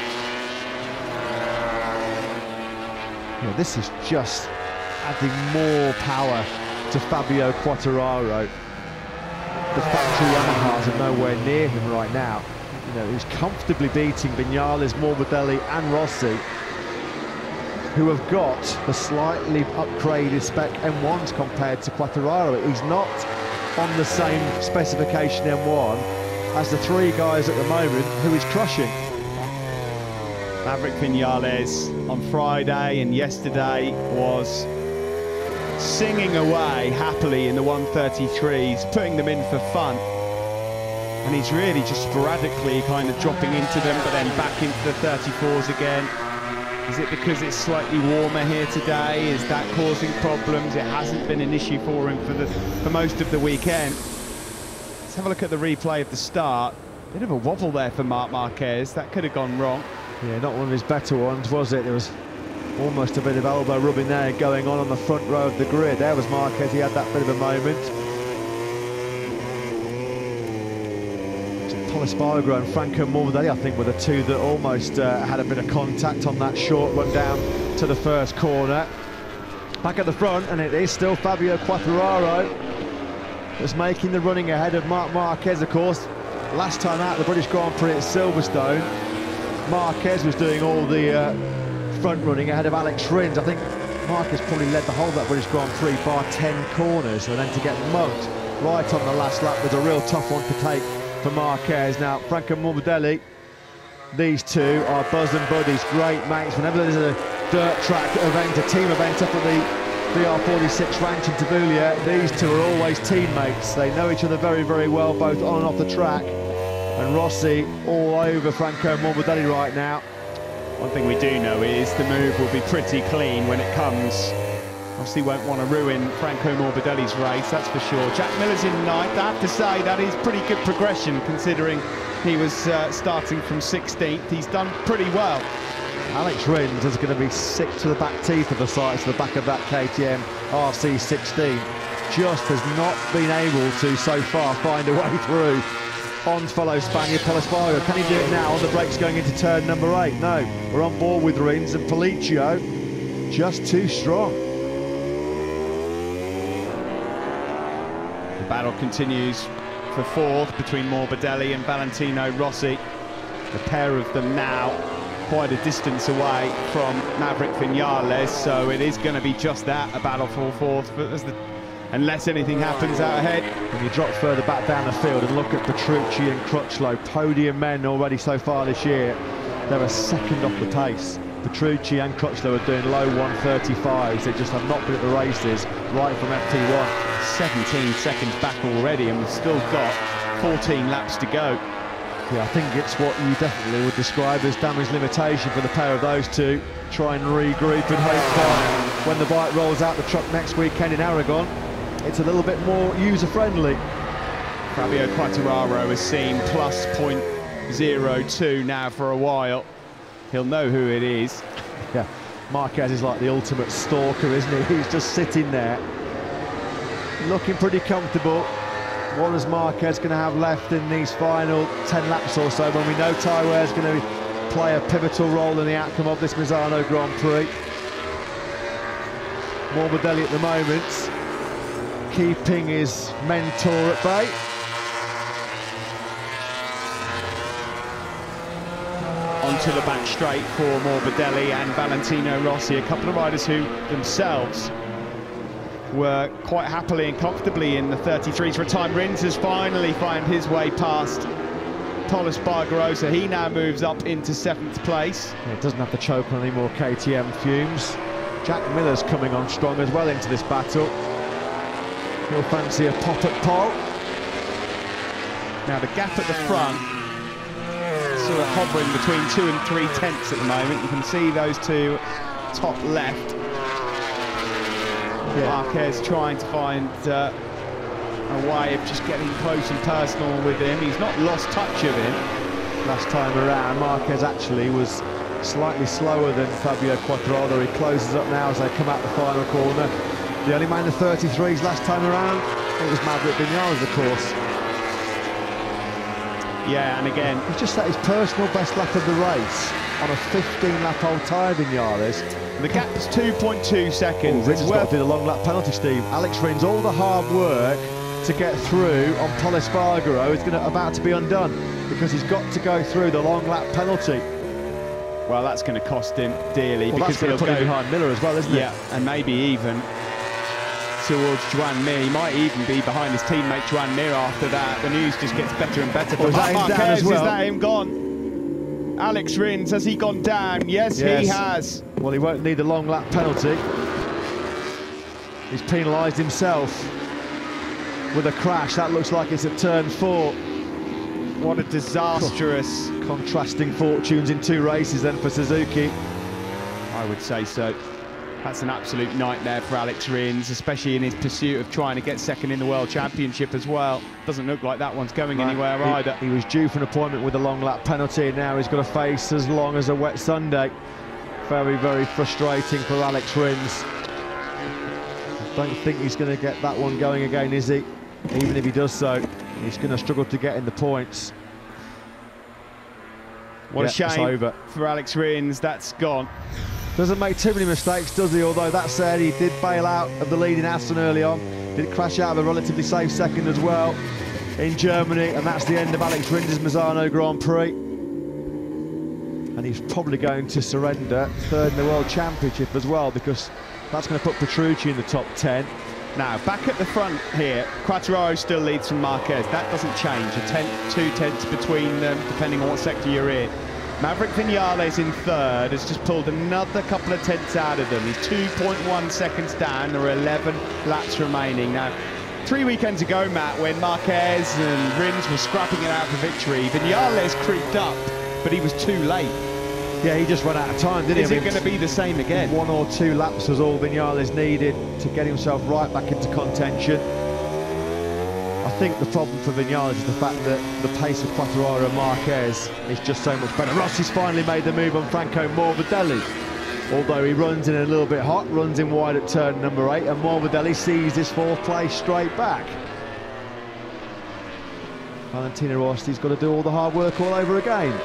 You know, this is just adding more power to Fabio Quartararo. The factory Yamahas are nowhere near him right now. You know, he's comfortably beating Vinales, Morbidelli and Rossi, who have got the slightly upgraded spec M ones compared to Quartararo. He's not on the same specification M one as the three guys at the moment who he's crushing. Maverick Vinales on Friday and yesterday was singing away happily in the one thirty-threes, putting them in for fun. And he's really just sporadically kind of dropping into them, but then back into the thirty-fours again. Is it because it's slightly warmer here today? Is that causing problems? It hasn't been an issue for him for, the, for most of the weekend. Let's have a look at the replay of the start. Bit of a wobble there for Marc Marquez. That could have gone wrong. Yeah, not one of his better ones, was it? There was almost a bit of elbow rubbing there going on on the front row of the grid. There was Marquez, he had that bit of a moment. Pol Espargaro and Franco Morbidelli, I think, were the two that almost uh, had a bit of contact on that short run down to the first corner. Back at the front, and it is still Fabio Quartararo that's making the running ahead of Marc Marquez, of course. Last time out, the British Grand Prix at Silverstone, Marquez was doing all the uh, front running ahead of Alex Rins. I think Marquez probably led the whole of that British Grand Prix bar ten corners, and then to get mugged right on the last lap was a real tough one to take for Marquez. Now, Franco Morbidelli, these two are buzz and buddies, great mates. Whenever there's a dirt track event, a team event up at the V R forty-six ranch in Tavulia, these two are always teammates. They know each other very, very well, both on and off the track. And Rossi all over Franco Morbidelli right now. One thing we do know is the move will be pretty clean when it comes. Rossi won't want to ruin Franco Morbidelli's race, that's for sure. Jack Miller's in ninth. I have to say that is pretty good progression considering he was uh, starting from sixteenth. He's done pretty well. Alex Rins is going to be sick to the back teeth of the sights to the back of that K T M R C sixteen. Just has not been able to so far find a way through on fellow Spaniard Pol Espargaro. Can he do it now on the brakes going into turn number eight? No, we're on board with Rins, and Policio just too strong. The battle continues for fourth between Morbidelli and Valentino Rossi. The pair of them now quite a distance away from Maverick Vinales, so it is going to be just that, a battle for fourth, but as the, unless anything happens out ahead. When you drop further back down the field and look at Petrucci and Crutchlow, podium men already so far this year, they're a second off the pace. Petrucci and Crutchlow are doing low one thirty-fives. They just have not been at the races right from F P one. seventeen seconds back already, and we've still got fourteen laps to go. Yeah, I think it's what you definitely would describe as damage limitation for the pair of those two. Try and regroup and hope that when the bike rolls out the truck next weekend in Aragon, it's a little bit more user-friendly. Fabio Quartararo has seen plus point zero two now for a while. He'll know who it is. Yeah, Marquez is like the ultimate stalker, isn't he? He's just sitting there, looking pretty comfortable. What is Marquez going to have left in these final ten laps or so, when we know Tyrrell is going to play a pivotal role in the outcome of this Misano Grand Prix? Morbidelli at the moment keeping his mentor at bay. Onto the back straight for Morbidelli and Valentino Rossi, a couple of riders who themselves were quite happily and comfortably in the thirty-threes for a time. Rins has finally found his way past Pol Espargaro, so he now moves up into seventh place. Yeah, it doesn't have to choke on any more K T M fumes. Jack Miller's coming on strong as well into this battle. He'll fancy a pop at Pol. Now the gap at the front, sort of hovering between two and three tenths at the moment. You can see those two top left. Yeah. Marquez trying to find uh, a way of just getting close and personal with him. He's not lost touch of him. Last time around, Marquez actually was slightly slower than Fabio Quartararo. He closes up now as they come out the final corner. The only man in the thirty-threes last time around, it was Maverick Vinales, of course. Yeah, and again, he's just set his personal best lap of the race on a fifteen lap old tyre, Vinales. The gap is two point two seconds. Oh, Rins has got to do the long lap penalty, Steve. Alex Rins, all the hard work to get through on Pol Espargaro is going to, about to be undone, because he's got to go through the long lap penalty. Well, that's going to cost him dearly, well, because he'll he'll put go him behind Miller as well, isn't yeah, it? and maybe even towards Joan Mir. He might even be behind his teammate Joan Mir after that. The news just gets better and better. Oh, is that him Marquez, down as well? Is that him gone? Alex Rins, has he gone down? Yes, yes, he has. Well, he won't need the long lap penalty. He's penalised himself with a crash. That looks like it's at turn four. What a disastrous... Contrasting fortunes in two races then for Suzuki. I would say so. That's an absolute nightmare for Alex Rins, especially in his pursuit of trying to get second in the World Championship as well. Doesn't look like that one's going right. anywhere he, either. He was due for an appointment with a long lap penalty, and now he's got to face as long as a wet Sunday. Very, very frustrating for Alex Rins. I don't think he's going to get that one going again, is he? Even if he does so, he's going to struggle to get in the points. What yeah, a shame for Alex Rins, that's gone. Doesn't make too many mistakes, does he? Although that said, he did bail out of the leading Aston early on. Did crash out of a relatively safe second as well in Germany, and that's the end of Alex Rins' Misano Grand Prix. And he's probably going to surrender third in the World Championship as well, because that's going to put Petrucci in the top ten. Now, back at the front here, Quartararo still leads from Marquez. That doesn't change. A tenth, two tenths between them, depending on what sector you're in. Maverick Vinales in third has just pulled another couple of tenths out of them. He's two point one seconds down. There are eleven laps remaining. Now, three weekends ago, Matt, when Marquez and Rins were scrapping it out for victory, Vinales creeped up, but he was too late. Yeah, he just ran out of time, didn't Is he? Is it going to be the same again? One or two laps was all Vinales needed to get himself right back into contention. I think the problem for Vinales is the fact that the pace of Quartararo and Marquez is just so much better. Rossi's finally made the move on Franco Morbidelli. Although he runs in a little bit hot, runs in wide at turn number eight, and Morbidelli sees his fourth place straight back. Valentino Rossi's got to do all the hard work all over again.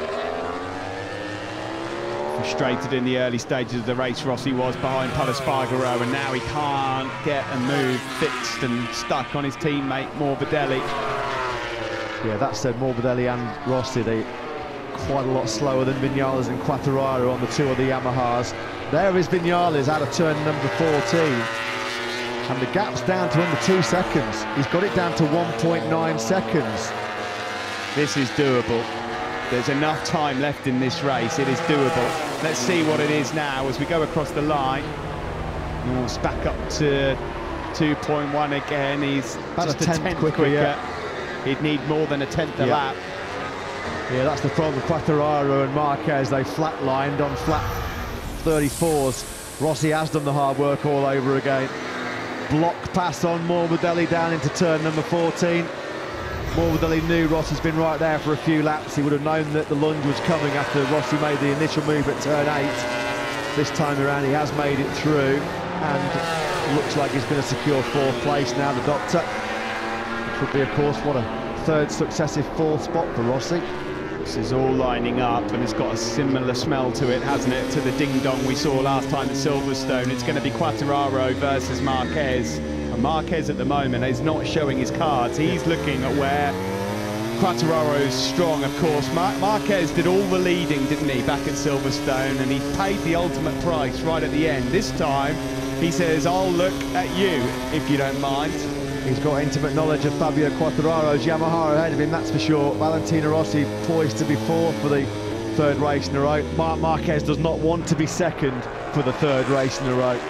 Frustrated in the early stages of the race, Rossi was behind Pol Espargaro, and now he can't get a move fixed and stuck on his teammate Morbidelli. Yeah, that said, Morbidelli and Rossi, they quite a lot slower than Vinales and Quartararo on the two of the Yamahas. There is Vinales out of turn number fourteen, and the gap's down to under two seconds. He's got it down to one point nine seconds. This is doable. There's enough time left in this race. It is doable. Let's see what it is now as we go across the line. Norris back up to two point one again. He's about just a tenth, a tenth quicker. quicker. Yeah. He'd need more than a tenth a yeah. lap. Yeah, that's the problem. Quartararo and Marquez, they flatlined on flat thirty-fours. Rossi has done the hard work all over again. Block pass on Morbidelli down into turn number fourteen. Morbidelli knew Rossi's been right there for a few laps. He would have known that the lunge was coming after Rossi made the initial move at turn eight. This time around he has made it through, and looks like he's going to secure fourth place now, the doctor. Which would be, of course, what a third successive fourth spot for Rossi. This is all lining up, and it's got a similar smell to it, hasn't it, to the ding-dong we saw last time at Silverstone. It's going to be Quartararo versus Marquez. And Marquez at the moment is not showing his cards. He's looking at where Quartararo's strong, of course. Mar Marquez did all the leading, didn't he, back at Silverstone, and he paid the ultimate price right at the end. This time, he says, I'll look at you, if you don't mind. He's got intimate knowledge of Fabio Quartararo's Yamaha ahead of him, that's for sure. Valentino Rossi poised to be fourth for the third race in a row. Marc Marquez does not want to be second for the third race in a row.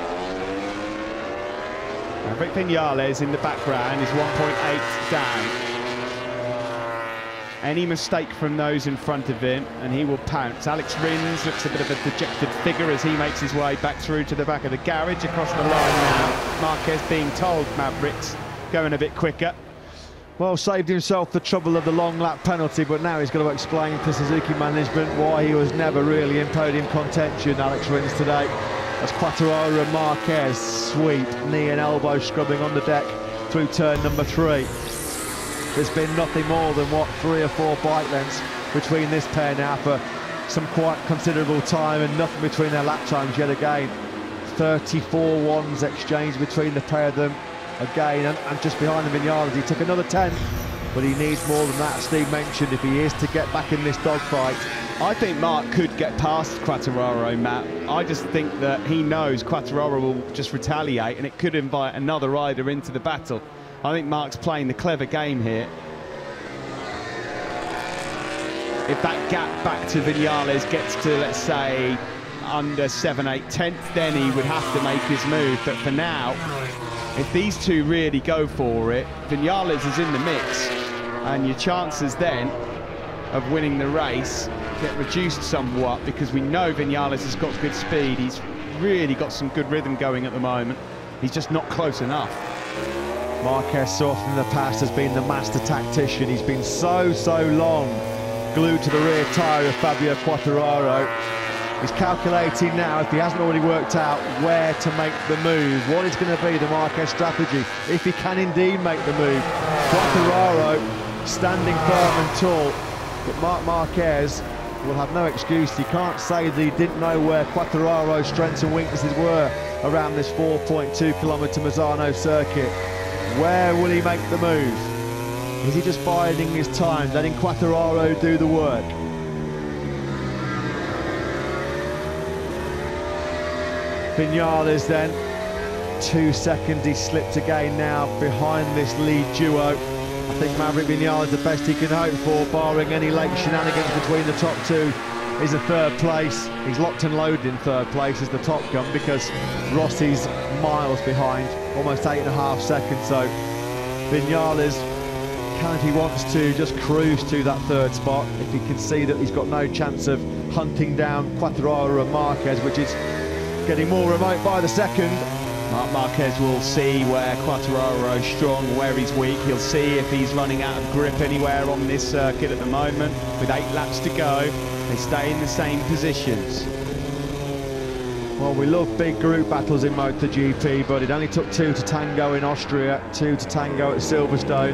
Maverick Vinales in the background is one point eight down. Any mistake from those in front of him and he will pounce. Alex Rins looks a bit of a dejected figure as he makes his way back through to the back of the garage, across the line now. Marquez being told Mavericks going a bit quicker. Well, saved himself the trouble of the long lap penalty, but now he's got to explain to Suzuki management why he was never really in podium contention, Alex Rins, today. As Quartararo and Marquez sweep, knee and elbow scrubbing on the deck through turn number three. There's been nothing more than, what, three or four bike lengths between this pair now for some quite considerable time, and nothing between their lap times yet again. thirty-four ones exchanged between the pair of them again, and, and just behind them Vinales, he took another ten but he needs more than that, as Steve mentioned, if he is to get back in this dogfight. I think Marc could get past Quartararo, Matt. I just think that he knows Quartararo will just retaliate, and it could invite another rider into the battle. I think Marc's playing the clever game here. If that gap back to Viñales gets to, let's say, under seven, eight tenths, then he would have to make his move. But for now, if these two really go for it, Viñales is in the mix, and your chances then of winning the race get reduced somewhat, because we know Viñales has got good speed. He's really got some good rhythm going at the moment. He's just not close enough. Marquez so often in the past has been the master tactician. He's been so, so long glued to the rear tyre of Fabio Quartararo. He's calculating now, if he hasn't already worked out where to make the move, what is going to be the Marquez strategy, if he can indeed make the move. Quartararo standing firm and tall, but Marc Marquez will have no excuse. He can't say that he didn't know where Quartararo's strengths and weaknesses were around this four point two kilometre Misano circuit. Where will he make the move? Is he just biding his time, letting Quartararo do the work? Viñales then, two seconds he slipped again now behind this lead duo. I think Maverick Viñales, the best he can hope for, barring any late shenanigans between the top two, is a third place. He's locked and loaded in third place as the Top Gun, because Rossi's miles behind, almost eight and a half seconds. So Viñales can, if he wants to, just cruise to that third spot if he can see that he's got no chance of hunting down Quartararo and Marquez, which is getting more remote by the second. Marc Marquez will see where Quartararo's strong, where he's weak. He'll see if he's running out of grip anywhere on this circuit at the moment. With eight laps to go, they stay in the same positions. Well, we love big group battles in MotoGP, but it only took two to tango in Austria, two to tango at Silverstone,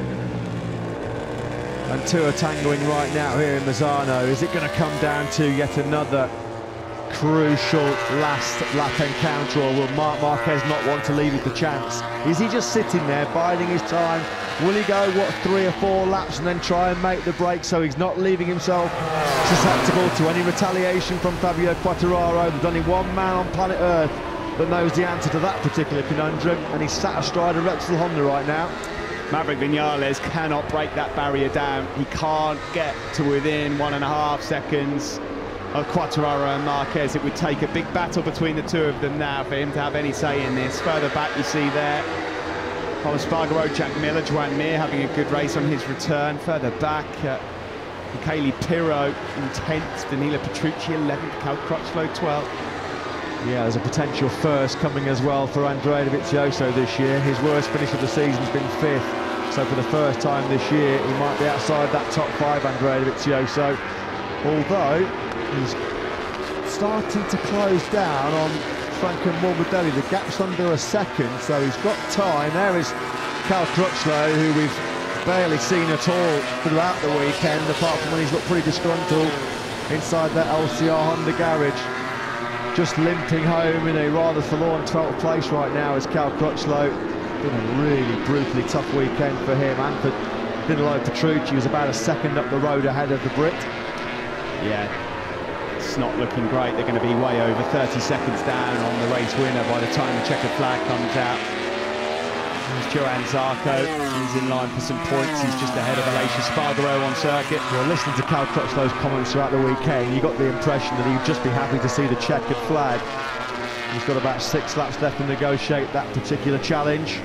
and two are tangoing right now here in Misano. Is it going to come down to yet another crucial last lap encounter, or will Marc Marquez not want to leave it the chance? Is he just sitting there biding his time? Will he go, what, three or four laps and then try and make the break so he's not leaving himself susceptible to any retaliation from Fabio Quartararo? There's only one man on planet Earth that knows the answer to that particular conundrum, and he's sat astride a Repsol Honda right now. Maverick Viñales cannot break that barrier down. He can't get to within one and a half seconds of Quartararo and Marquez. It would take a big battle between the two of them now for him to have any say in this. Further back you see there Pol Espargaro, Jack Miller, Joan Mir having a good race on his return. Further back, uh, Michele Pirro in tenth, Danilo Petrucci eleventh, Cal Crutchlow twelfth. Yeah, there's a potential first coming as well for Andrea Dovizioso this year. His worst finish of the season's been fifth, so for the first time this year he might be outside that top five, Andrea Dovizioso, although he's starting to close down on Franco Morbidelli. The gap's under a second, so he's got time. There is Cal Crutchlow, who we've barely seen at all throughout the weekend, apart from when he's looked pretty disgruntled inside that L C R Honda garage. Just limping home in a rather forlorn twelfth place right now is Cal Crutchlow. Been a really brutally tough weekend for him and for Danilo Petrucci, who's about a second up the road ahead of the Brit. Yeah, it's not looking great. They're going to be way over thirty seconds down on the race winner by the time the checkered flag comes out. There's Johann Zarco. He's in line for some points. He's just ahead of Aleix Espargaro on circuit. Well, listening to Cal Crutchlow's comments throughout the weekend, you got the impression that he'd just be happy to see the checkered flag. He's got about six laps left to negotiate that particular challenge.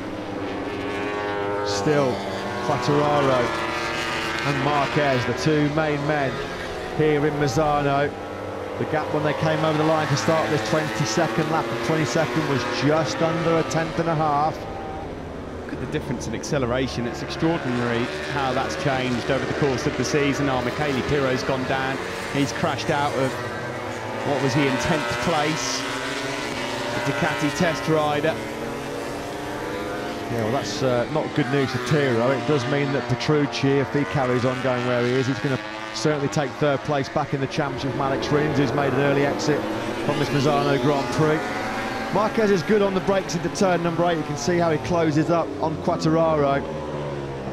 Still, Quartararo and Marquez, the two main men here in Misano. The gap when they came over the line to start this twenty-second lap of twenty-second was just under a tenth and a half. Look at the difference in acceleration. It's extraordinary how that's changed over the course of the season. Now, Michele Pirro's gone down. He's crashed out of, what was he, in tenth place? The Ducati test rider. Yeah, well, that's uh, not good news for Pirro. It does mean that Petrucci, if he carries on going where he is, he's going to certainly take third place back in the championship from Alex Rins, who's made an early exit from this Misano Grand Prix. Marquez is good on the brakes into turn number eight. You can see how he closes up on Quartararo.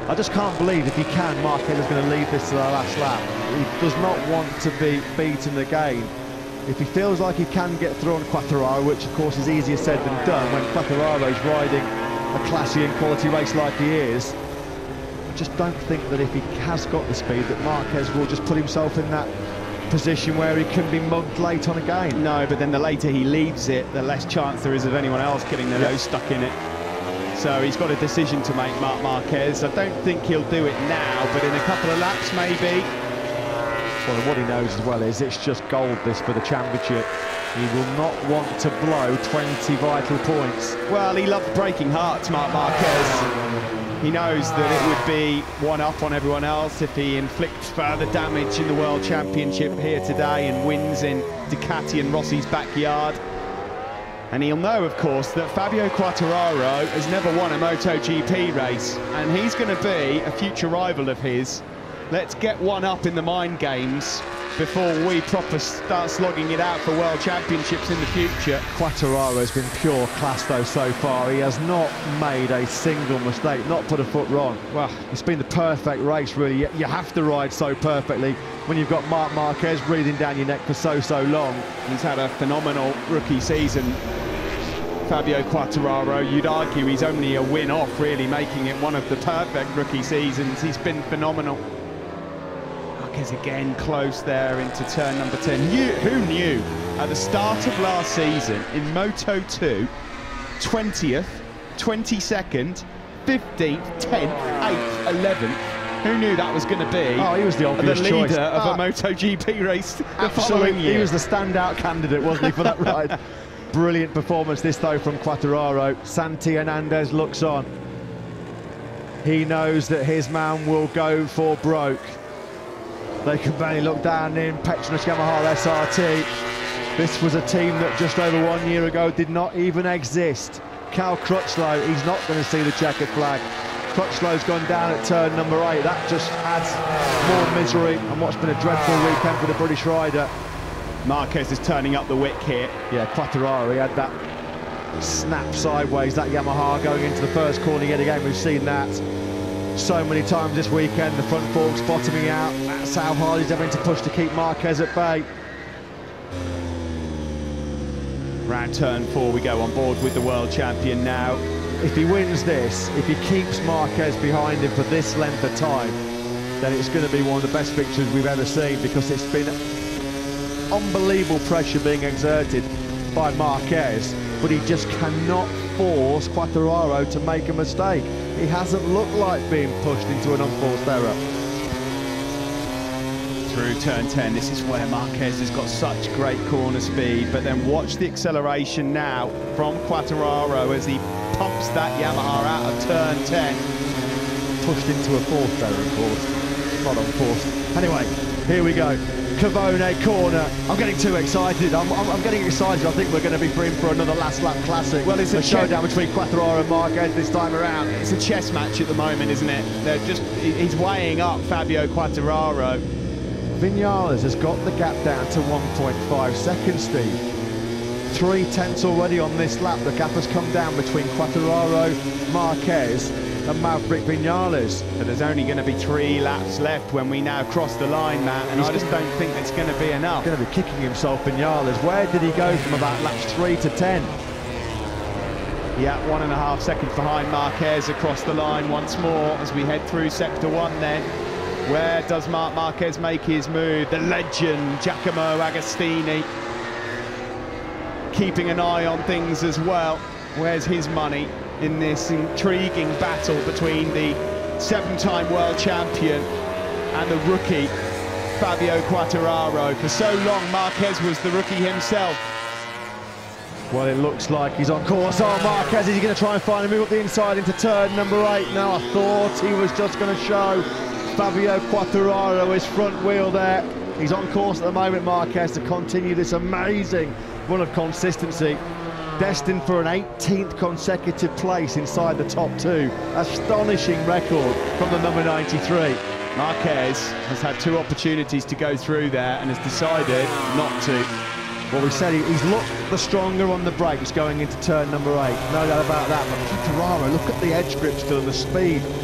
I just can't believe if he can, Marquez is going to leave this to the last lap. He does not want to be beaten again. If he feels like he can get through on Quartararo, which of course is easier said than done when Quartararo's riding a classy and quality race like he is, I just don't think that if he has got the speed that Marquez will just put himself in that position where he can be mugged late on again. No, but then the later he leaves it, the less chance there is of anyone else getting their Yeah. nose stuck in it. So he's got a decision to make, Marc Marquez. I don't think he'll do it now, but in a couple of laps maybe. Well, what he knows as well is it's just gold this for the championship. He will not want to blow twenty vital points. Well, he loves breaking hearts, Marc Marquez. He knows that it would be one up on everyone else if he inflicts further damage in the World Championship here today and wins in Ducati and Rossi's backyard. And he'll know, of course, that Fabio Quartararo has never won a MotoGP race, and he's going to be a future rival of his. Let's get one up in the mind games before we proper start slogging it out for World Championships in the future. Quartararo has been pure class though so far. He has not made a single mistake, not put a foot wrong. Well, it's been the perfect race really. You have to ride so perfectly when you've got Marc Marquez breathing down your neck for so, so long. He's had a phenomenal rookie season, Fabio Quartararo. You'd argue he's only a win off really making it one of the perfect rookie seasons. He's been phenomenal. Marquez again close there into turn number ten. You, who knew at the start of last season in Moto two, twentieth, twenty-second, fifteenth, tenth, eighth, eleventh, who knew that was going to be oh, he was the obvious the leader choice. of ah, a MotoGP race the absolutely. following year? He was the standout candidate, wasn't he, for that ride? Brilliant performance this though from Quartararo. Santi Hernandez looks on. He knows that his man will go for broke. They can barely look down in Petronas Yamaha S R T. This was a team that just over one year ago did not even exist. Cal Crutchlow, he's not going to see the checkered flag. Crutchlow's gone down at turn number eight. That just adds more misery on what's been a dreadful weekend for the British rider. Marquez is turning up the wick here. Yeah, Quartararo, he had that snap sideways, that Yamaha going into the first corner yet again. We've seen that so many times this weekend, the front forks bottoming out. That's how hard he's having to push to keep Marquez at bay. Round turn four, we go on board with the world champion now. If he wins this, if he keeps Marquez behind him for this length of time, then it's going to be one of the best victories we've ever seen, because it's been unbelievable pressure being exerted by Marquez, but he just cannot force Quartararo to make a mistake. He hasn't looked like being pushed into an unforced error. Through turn ten, this is where Marquez has got such great corner speed, but then watch the acceleration now from Quartararo as he pumps that Yamaha out of turn ten. Pushed into a forced error, of course, not unforced. Anyway, here we go. Cavone corner. I'm getting too excited. I'm, I'm, I'm getting excited. I think we're going to be in for another last lap classic. Well, it's a, a showdown between Quartararo and Marquez this time around. It's a chess match at the moment, isn't it? They're just he's weighing up Fabio Quartararo. Vinales has got the gap down to one point five seconds, Steve. Three tenths already on this lap. The gap has come down between Quartararo, Marquez and Maverick Vinales. But there's only going to be three laps left when we now cross the line, Matt, and He's I just don't think it's going to be enough. Going to be kicking himself, Vinales. Where did he go from about laps three to ten? Yeah, one and a half seconds behind Marquez across the line once more as we head through sector one then. Where does Marc Marquez make his move? The legend, Giacomo Agostini, keeping an eye on things as well. Where's his money in this intriguing battle between the seven-time world champion and the rookie, Fabio Quartararo? For so long, Marquez was the rookie himself. Well, it looks like he's on course. Oh, Marquez, is he going to try and find a move up the inside into turn number eight? No, I thought he was just going to show Fabio Quartararo his front wheel there. He's on course at the moment, Marquez, to continue this amazing run of consistency. Destined for an eighteenth consecutive place inside the top two. Astonishing record from the number ninety-three. Marquez has had two opportunities to go through there and has decided not to. Well, we said he, he's looked the stronger on the brakes going into turn number eight. No doubt about that. But Quartararo, look at the edge grip still and the speed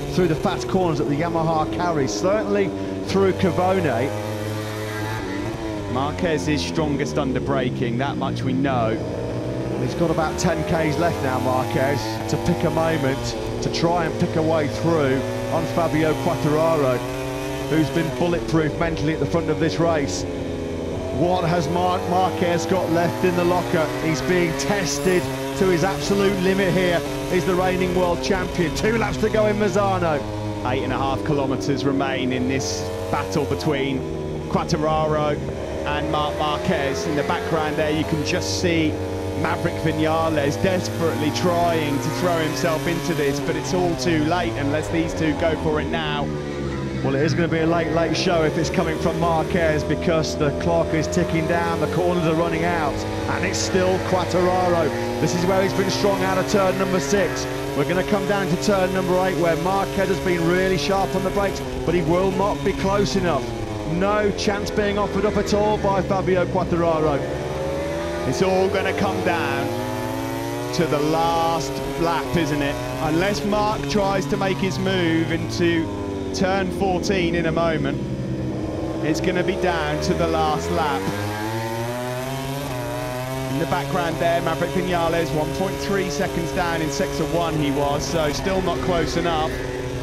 through the fast corners that the Yamaha carries, certainly through Cavone. Marquez is strongest under braking, that much we know. He's got about ten Ks left now, Marquez, to pick a moment to try and pick a way through on Fabio Quartararo, who's been bulletproof mentally at the front of this race. What has Marc Marquez got left in the locker? He's being tested to his absolute limit here. He's the reigning world champion. Two laps to go in Misano. Eight and a half kilometres remain in this battle between Quartararo and Marc Marquez. In the background there, you can just see Maverick Viñales desperately trying to throw himself into this, but it's all too late unless these two go for it now. Well, it is going to be a late, late show if it's coming from Marquez, because the clock is ticking down, the corners are running out, and it's still Quartararo. This is where he's been strong out of turn number six. We're going to come down to turn number eight, where Marquez has been really sharp on the brakes, but he will not be close enough. No chance being offered up at all by Fabio Quartararo. It's all going to come down to the last lap, isn't it? Unless Marc tries to make his move into turn fourteen in a moment, it's going to be down to the last lap. In the background there, Maverick Viñales, one point three seconds down in sector one he was, so still not close enough.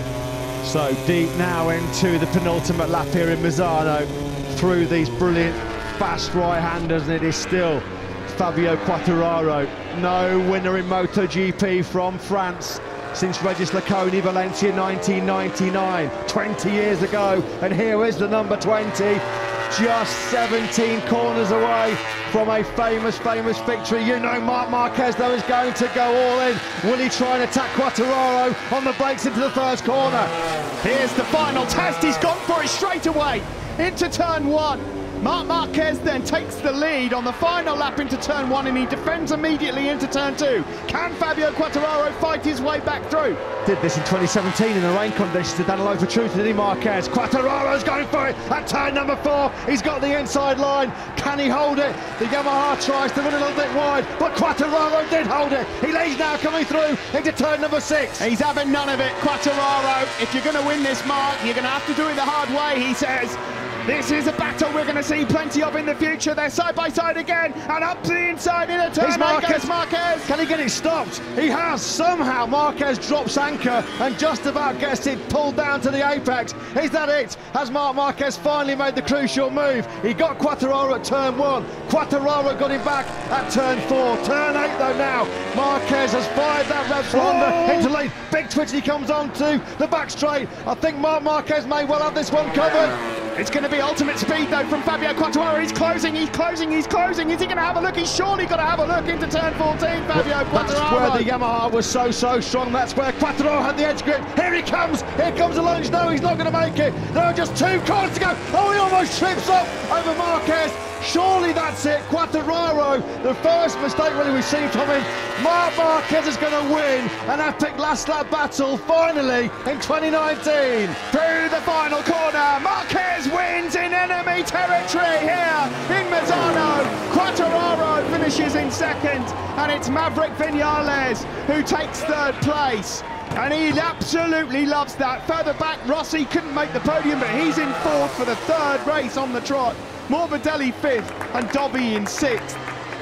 So deep now into the penultimate lap here in Misano, through these brilliant fast right-handers, and it is still Fabio Quartararo. No winner in MotoGP from France since Regis Laconi Valencia nineteen ninety-nine, twenty years ago, and here is the number twenty, just seventeen corners away from a famous, famous victory. You know Marc Marquez, though, is going to go all in. Will he try and attack Quartararo on the brakes into the first corner? Here's the final test, he's gone for it straight away into turn one. Marc Marquez then takes the lead on the final lap into turn one, and he defends immediately into turn two. Can Fabio Quartararo fight his way back through? Did this in twenty seventeen in the rain conditions to Danilo Petrucci, did he, Marquez? Quartararo's going for it at turn number four. He's got the inside line. Can he hold it? The Yamaha tries to run a little bit wide, but Quartararo did hold it. He leads now coming through into turn number six. He's having none of it, Quartararo. If you're going to win this, Marc, you're going to have to do it the hard way, he says. This is a battle we're going to see plenty of in the future. They're side by side again, and up to the inside in a turn. Here's Marquez. Marquez. Can he get it stopped? He has. Somehow Marquez drops anchor and just about gets it pulled down to the apex. Is that it? Has Marc Marquez finally made the crucial move? He got Quartararo at turn one. Quartararo got him back at turn four. Turn eight though now. Marquez has fired that Repsol Honda into lane. Big twitch, he comes on to the back straight. I think Marc Marquez may well have this one covered. It's going to be ultimate speed, though, from Fabio Quartararo. He's closing, he's closing, he's closing. Is he going to have a look? He's surely got to have a look into turn fourteen, Fabio Quartararo. That's where the Yamaha was so, so strong. That's where Quartararo had the edge grip. Here he comes. Here comes the lunge. No, he's not going to make it. There are just two corners to go. Oh, he almost trips up over Marquez. Surely that's it. Quartararo, the first mistake really we've seen from him. Marc Marquez is going to win an epic last lap battle finally in twenty nineteen. Through the final corner, Marquez wins in enemy territory here in Misano. Quartararo finishes in second, and it's Maverick Viñales who takes third place. And he absolutely loves that. Further back, Rossi couldn't make the podium, but he's in fourth for the third race on the trot. Morbidelli fifth, and Dobby in sixth.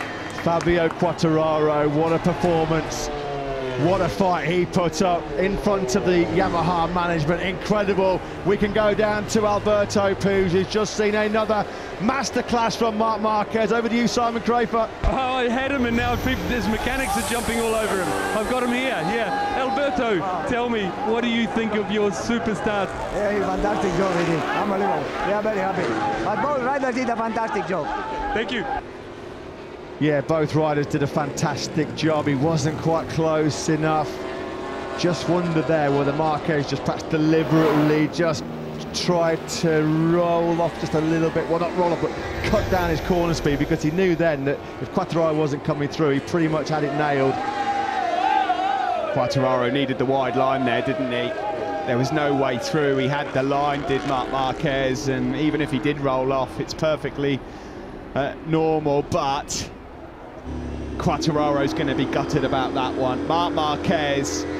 Fabio Quartararo, what a performance. What a fight he put up in front of the Yamaha management. Incredible. We can go down to Alberto Puig, who's just seen another masterclass from Marc Marquez. Over to you, Simon Crafer. Oh, I had him, and now people, his mechanics are jumping all over him. I've got him here, yeah. Alberto, tell me, what do you think of your superstar? Yeah, fantastic job he did. Unbelievable. We are very happy. But both riders did a fantastic job. Thank you. Yeah, both riders did a fantastic job. He wasn't quite close enough. Just wonder there whether Marquez just perhaps deliberately just tried to roll off just a little bit. Well, not roll off, but cut down his corner speed, because he knew then that if Quartararo wasn't coming through, he pretty much had it nailed. Quartararo needed the wide line there, didn't he? There was no way through. He had the line, did Marc Marquez, and even if he did roll off, it's perfectly uh, normal, but Quartararo's going to be gutted about that one. Marc Marquez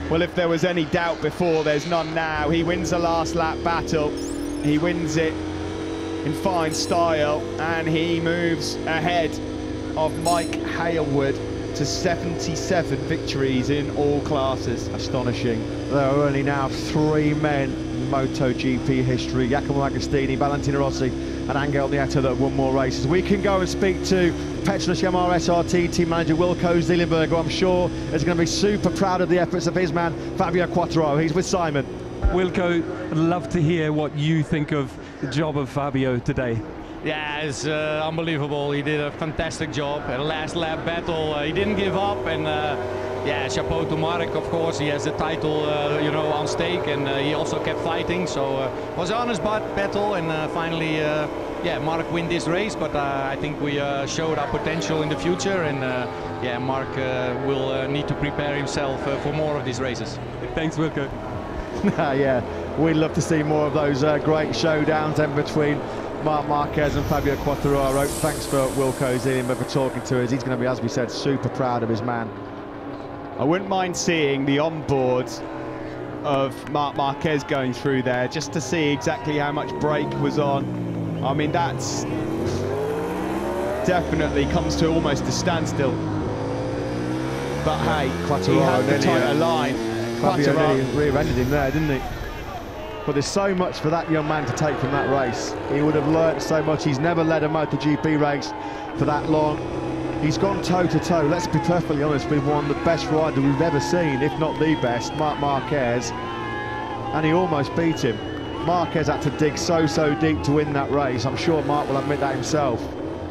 Well, if there was any doubt before, there's none now. He wins the last lap battle. He wins it in fine style, and he moves ahead of Mike Hailwood to seventy-seven victories in all classes. Astonishing. There are only now three men in MotoGP history: Giacomo Agostini, Valentino Rossi and Angel Nieto that have won more races. We can go and speak to Petronas Yamaha S R T team manager Wilco Zeelenberg, who I'm sure is going to be super proud of the efforts of his man Fabio Quartararo. He's with Simon. Wilco, I'd love to hear what you think of the job of Fabio today. Yeah, it's uh, unbelievable. He did a fantastic job. At the last lap battle, uh, he didn't give up, and uh, yeah, chapeau to Mark. Of course, he has the title, uh, you know, on stake, and uh, he also kept fighting. So uh, it was an honest battle, and uh, finally, uh, yeah, Mark win this race. But uh, I think we uh, showed our potential in the future, and uh, yeah, Mark uh, will uh, need to prepare himself uh, for more of these races. Thanks, Wilco. Yeah, we'd love to see more of those uh, great showdowns in between Marc Marquez and Fabio Quartararo. Thanks for Wilco Zeelenberg for talking to us. He's going to be, as we said, super proud of his man. I wouldn't mind seeing the onboard of Marc Marquez going through there just to see exactly how much brake was on. I mean, that's definitely comes to almost a standstill. But hey, Quartararo he had the nearly, tighter uh, line. Fabio nearly Quartararo. rear-ended him there, didn't he? But there's so much for that young man to take from that race. He would have learnt so much. He's never led a MotoGP race for that long. He's gone toe-to-toe, let's be perfectly honest, with one of the best riders we've ever seen, if not the best, Marc Marquez, and he almost beat him. Marquez had to dig so, so deep to win that race. I'm sure Marc will admit that himself.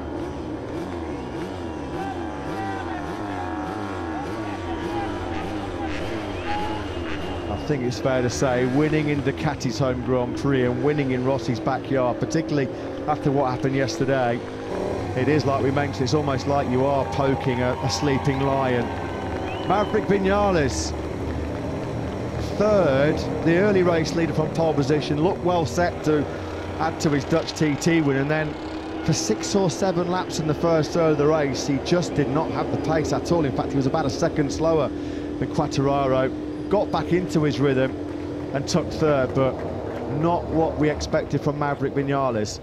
I think it's fair to say winning in Ducati's home Grand Prix and winning in Rossi's backyard, particularly after what happened yesterday, it is, like we mentioned, it's almost like you are poking a, a sleeping lion. Maverick Vinales, third, the early race leader from pole position, looked well set to add to his Dutch T T win, and then for six or seven laps in the first third of the race, he just did not have the pace at all. In fact, he was about a second slower than Quartararo. Got back into his rhythm and took third, but not what we expected from Maverick Vinales.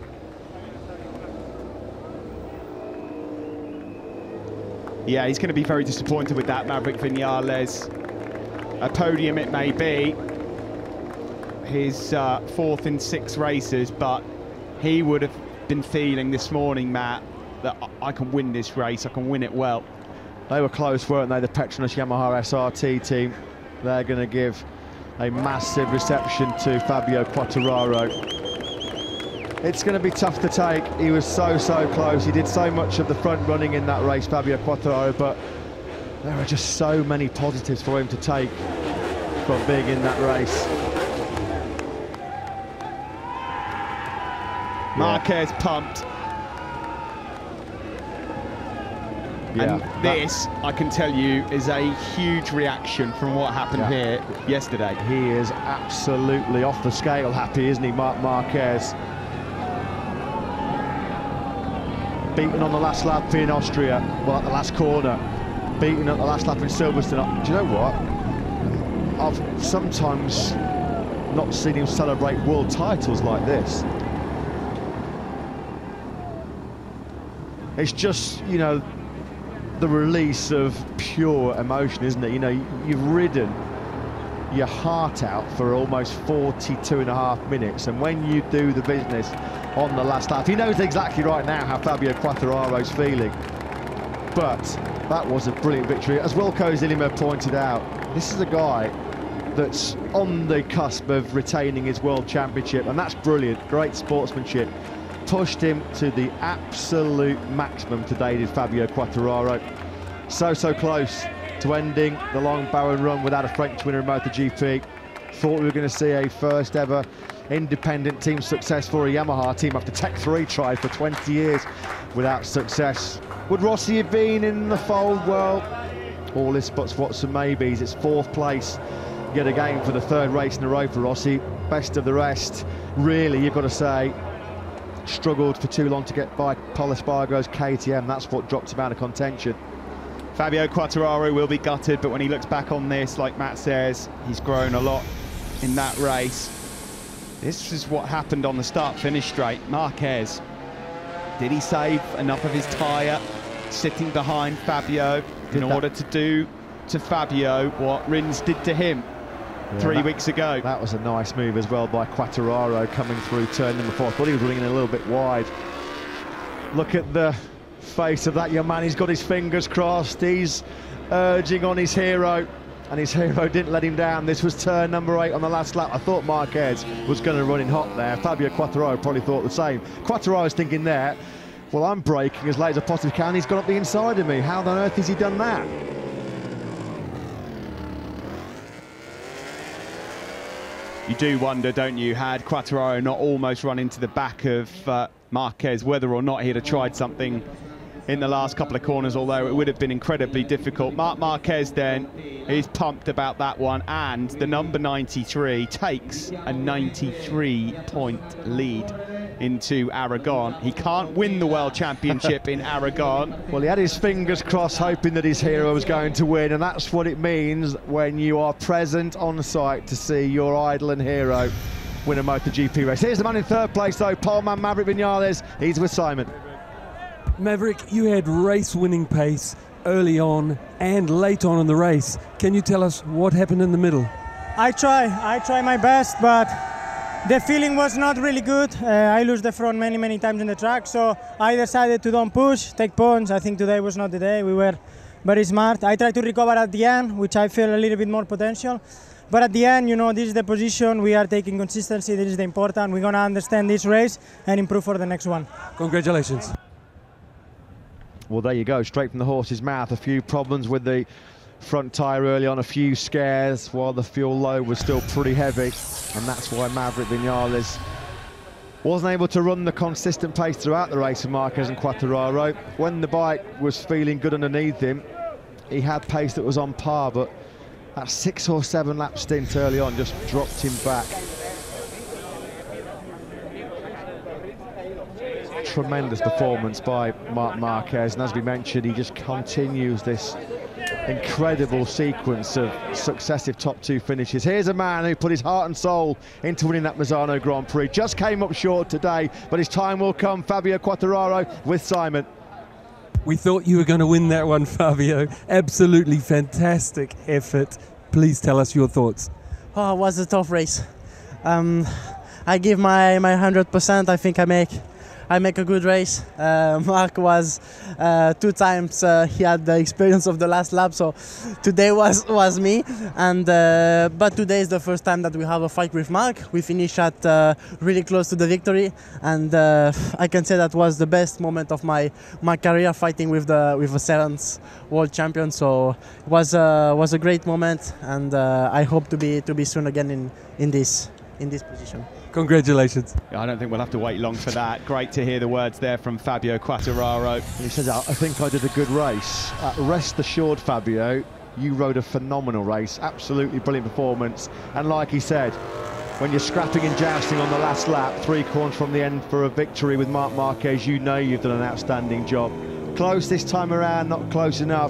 Yeah, he's going to be very disappointed with that, Maverick Vinales. A podium it may be, his uh, fourth in six races, but he would have been feeling this morning, Matt, that I can win this race, I can win it well. They were close, weren't they, the Petronas Yamaha S R T team. They're going to give a massive reception to Fabio Quartararo. It's going to be tough to take. He was so, so close. He did so much of the front running in that race, Fabio Quartararo, but there are just so many positives for him to take from being in that race. Marquez pumped. Yeah, and this, I can tell you, is a huge reaction from what happened yeah. here yesterday. He is absolutely off the scale happy, isn't he, Marc Marquez? Beaten on the last lap in Austria, well, at the last corner. Beaten at the last lap in Silverstone. Do you know what? I've sometimes not seen him celebrate world titles like this. It's just, you know, the release of pure emotion, isn't it? You know, you've ridden your heart out for almost forty-two and a half minutes, and when you do the business on the last lap, he knows exactly right now how Fabio Quartararo's feeling. But that was a brilliant victory. As Wilco Zeelenberg pointed out, this is a guy that's on the cusp of retaining his world championship, and that's brilliant. Great sportsmanship. Pushed him to the absolute maximum today, did Fabio Quartararo. So, so close to ending the long barren run without a French winner in MotoGP. Thought we were going to see a first ever independent team success for a Yamaha team after Tech three tried for twenty years without success. Would Rossi have been in the fold? Well, all this buts, whats and maybes. It's fourth place yet again for the third race in a row for Rossi. Best of the rest, really, you've got to say. Struggled for too long to get by Pol Espargaro's K T M. That's what dropped him out of contention. Fabio Quartararo will be gutted, but when he looks back on this, like Matt says, he's grown a lot in that race. This is what happened on the start-finish straight. Marquez, did he save enough of his tyre sitting behind Fabio in order to do to Fabio what Rins did to him yeah, three that, weeks ago? That was a nice move as well by Quartararo coming through turn number four. I thought he was running in a little bit wide. Look at the face of that young man. He's got his fingers crossed. He's urging on his hero, and his hero didn't let him down. This was turn number eight on the last lap. I thought Marquez was going to run in hot there. Fabio Quartararo probably thought the same. Quartararo's thinking there, well, I'm braking as late as I possibly can. He's got up the inside of me. How on earth has he done that? You do wonder, don't you, had Quartararo not almost run into the back of uh, Marquez, whether or not he'd have tried something in the last couple of corners, although it would have been incredibly difficult. Marc Marquez then is pumped about that one, and the number ninety-three takes a ninety-three point lead into Aragon. He can't win the World Championship in Aragon. Well, he had his fingers crossed, hoping that his hero was going to win, and that's what it means when you are present on site to see your idol and hero win a MotoGP race. Here's the man in third place, though, poleman Maverick Viñales. He's with Simon. Maverick, you had race-winning pace early on and late on in the race. Can you tell us what happened in the middle? I try, I try my best, but the feeling was not really good. Uh, I lose the front many, many times in the track, so I decided to don't push, take points. I think today was not the day. We were very smart. I tried to recover at the end, which I feel a little bit more potential. But at the end, you know, this is the position. We are taking consistency. This is the important. We're going to understand this race and improve for the next one. Congratulations. Well, there you go, straight from the horse's mouth. A few problems with the front tyre early on, a few scares while the fuel load was still pretty heavy, and that's why Maverick Viñales wasn't able to run the consistent pace throughout the race of Marquez and Quartararo. When the bike was feeling good underneath him, he had pace that was on par, but that six or seven lap stint early on just dropped him back. Tremendous performance by Marc Marquez, and as we mentioned, he just continues this incredible sequence of successive top two finishes. Here's a man who put his heart and soul into winning that Misano Grand Prix. Just came up short today, but his time will come. Fabio Quartararo with Simon. We thought you were going to win that one, Fabio. Absolutely fantastic effort. Please tell us your thoughts. Oh, it was a tough race. Um, I give my my one hundred percent. I think I make I make a good race. Uh, Marc was uh, two times uh, he had the experience of the last lap, so today was was me. And uh, but today is the first time that we have a fight with Marc. We finished at uh, really close to the victory, and uh, I can say that was the best moment of my my career, fighting with the with a seventh world champion. So it was uh, was a great moment, and uh, I hope to be to be soon again in in this in this position. Congratulations. I don't think we'll have to wait long for that. Great to hear the words there from Fabio Quartararo. He says, I think I did a good race. Uh, rest assured, Fabio, you rode a phenomenal race. Absolutely brilliant performance. And like he said, when you're scrapping and jousting on the last lap, three corners from the end for a victory with Marc Marquez, you know you've done an outstanding job. Close this time around, not close enough.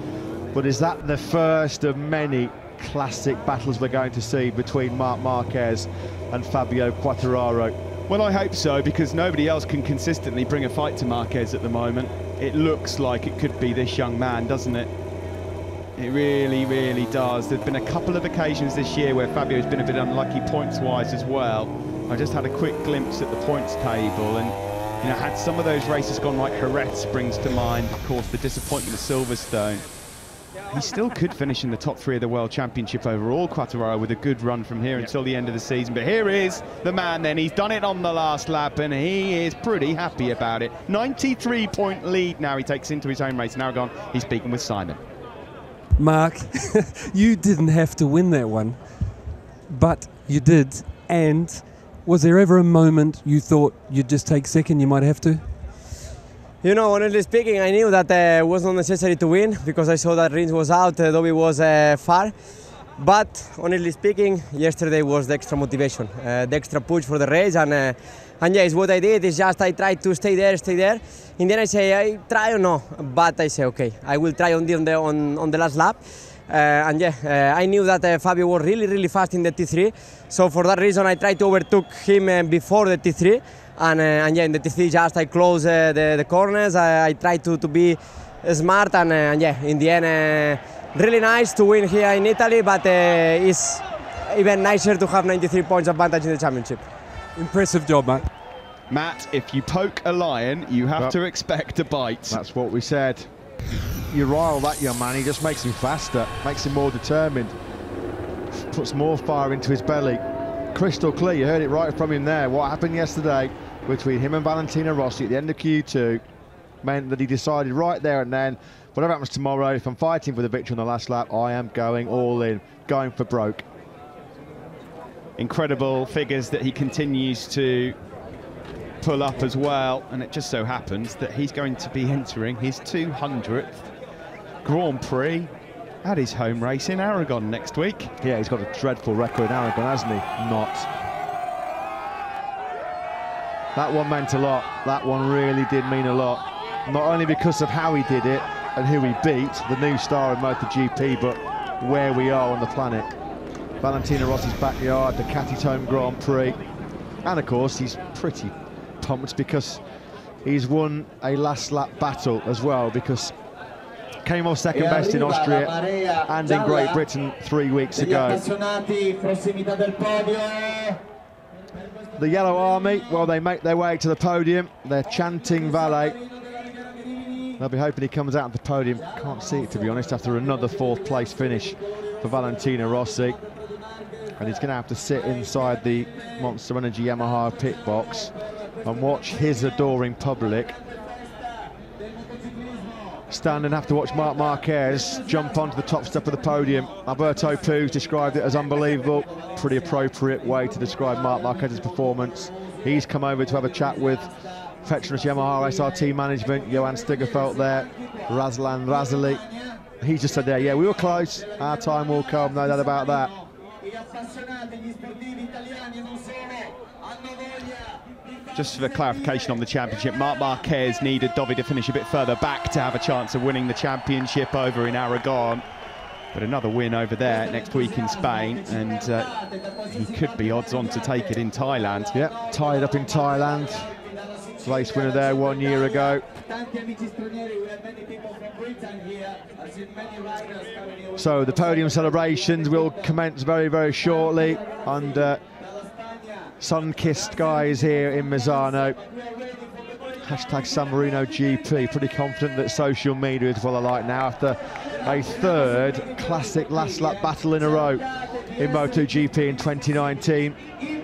But is that the first of many classic battles we're going to see between Marc Marquez and Fabio Quartararo? Well, I hope so, because nobody else can consistently bring a fight to Marquez at the moment. It looks like it could be this young man, doesn't it? It really, really does. There's been a couple of occasions this year where Fabio's been a bit unlucky points-wise as well. I just had a quick glimpse at the points table, and you know, had some of those races gone like Jerez springs to mind, of course, the disappointment of Silverstone. He still could finish in the top three of the World Championship overall, Quartararo, with a good run from here until the end of the season. But here is the man then. He's done it on the last lap, and he is pretty happy about it. ninety-three point lead now he takes into his home race in Aragon. He's speaking with Simon. Marc, you didn't have to win that one, but you did. And was there ever a moment you thought you'd just take second, you might have to? You know, honestly speaking, I knew that uh, it was not necessary to win, because I saw that Rins was out, uh, Dobby was uh, far. But honestly speaking, yesterday was the extra motivation, uh, the extra push for the race, and uh, and yes, what I did is just I tried to stay there, stay there. In the end, I say I try or no, but I say okay, I will try on the on the, on, on the last lap. Uh, and yeah, uh, I knew that uh, Fabio was really, really fast in the T three, so for that reason I tried to overtook him uh, before the T three, and, uh, and yeah, in the T three just I closed uh, the, the corners, I, I tried to, to be smart, and, uh, and yeah, in the end, uh, really nice to win here in Italy, but uh, it's even nicer to have ninety-three points advantage in the championship. Impressive job, Matt. Matt, if you poke a lion, you have Well, to expect a bite. That's what we said. You rile that young man, he just makes him faster, makes him more determined, puts more fire into his belly. Crystal clear, you heard it right from him there. What happened yesterday between him and Valentino Rossi at the end of Q two meant that he decided right there and then, whatever happens tomorrow, if I'm fighting for the victory on the last lap, I am going all in, going for broke. Incredible figures that he continues to pull up as well, and it just so happens that he's going to be entering his two hundredth Grand Prix at his home race in Aragon next week. Yeah, he's got a dreadful record in Aragon, hasn't he? Not. That one meant a lot. That one really did mean a lot. Not only because of how he did it and who he beat, the new star in MotoGP, but where we are on the planet. Valentino Rossi's backyard, the Ducati Home Grand Prix. And of course, he's pretty pumped because he's won a last lap battle as well, because came off second best in Austria and in Great Britain three weeks ago. The Yellow Army, well, they make their way to the podium. They're chanting Valle. They'll be hoping he comes out on the podium. Can't see it, to be honest, after another fourth place finish for Valentino Rossi. And he's going to have to sit inside the Monster Energy Yamaha pit box and watch his adoring public stand and have to watch Marc Marquez jump onto the top step of the podium. Alberto Puig described it as unbelievable. Pretty appropriate way to describe Marc Marquez's performance. He's come over to have a chat with Petronas Yamaha S R T management, Johan Stigefelt there, Razlan Razali. He just said there, yeah, we were close, our time will come, no doubt about that. Just for clarification on the championship, Marc Marquez needed Dovi to finish a bit further back to have a chance of winning the championship over in Aragon. But another win over there next week in Spain, and uh, he could be odds on to take it in Thailand. Yeah, tied up in Thailand. Race winner there one year ago. So the podium celebrations will commence very, very shortly under sun-kissed skies here in Misano. Hashtag San Marino G P. Pretty confident that social media is what I like now after a third classic last lap battle in a row in MotoGP in twenty nineteen.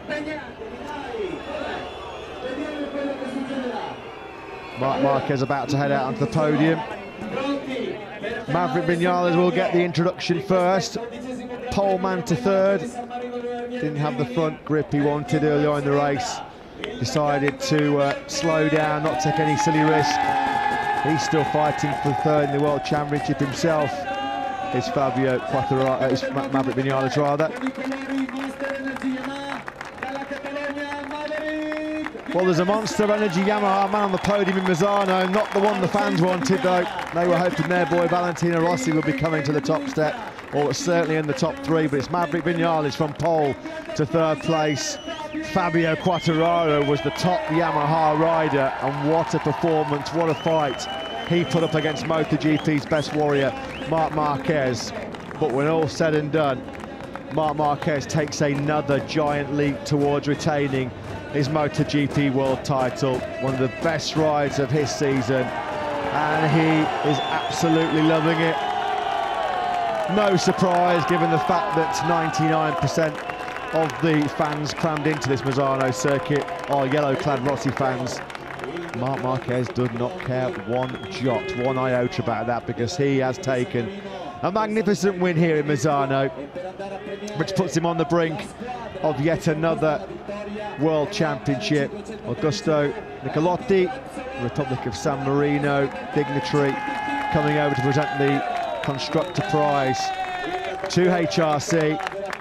Marc Marquez about to head out onto the podium. Maverick Vinales will get the introduction first. Pole man to third. Didn't have the front grip he wanted early on in the race. Decided to uh, slow down, not take any silly risk. He's still fighting for third in the World Championship himself. It's Fabio Quartararo, uh, it's Ma Maverick Vinales rather. Well, there's a Monster Energy Yamaha man on the podium in Misano, not the one the fans wanted though. They were hoping their boy Valentino Rossi would be coming to the top step, or certainly in the top three, but it's Maverick Vinales from pole to third place. Fabio Quartararo was the top Yamaha rider, and what a performance, what a fight he put up against MotoGP's best warrior, Marc Marquez. But when all's said and done, Marc Marquez takes another giant leap towards retaining his MotoGP world title, one of the best rides of his season, and he is absolutely loving it. No surprise given the fact that ninety-nine percent of the fans crammed into this Misano circuit are yellow-clad Rossi fans. Marc Marquez did not care one jot, one iota about that, because he has taken a magnificent win here in Misano, which puts him on the brink of yet another World Championship. Augusto Nicolotti, Republic of San Marino dignitary, coming over to present the Constructor Prize to H R C.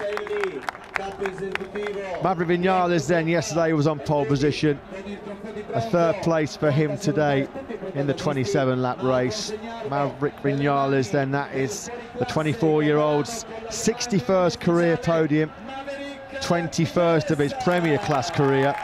Maverick Vinales then yesterday was on pole position. A third place for him today in the twenty-seven lap race. Maverick Vinales then, that is the twenty-four-year-old's sixty-first career podium, twenty-first of his Premier Class career.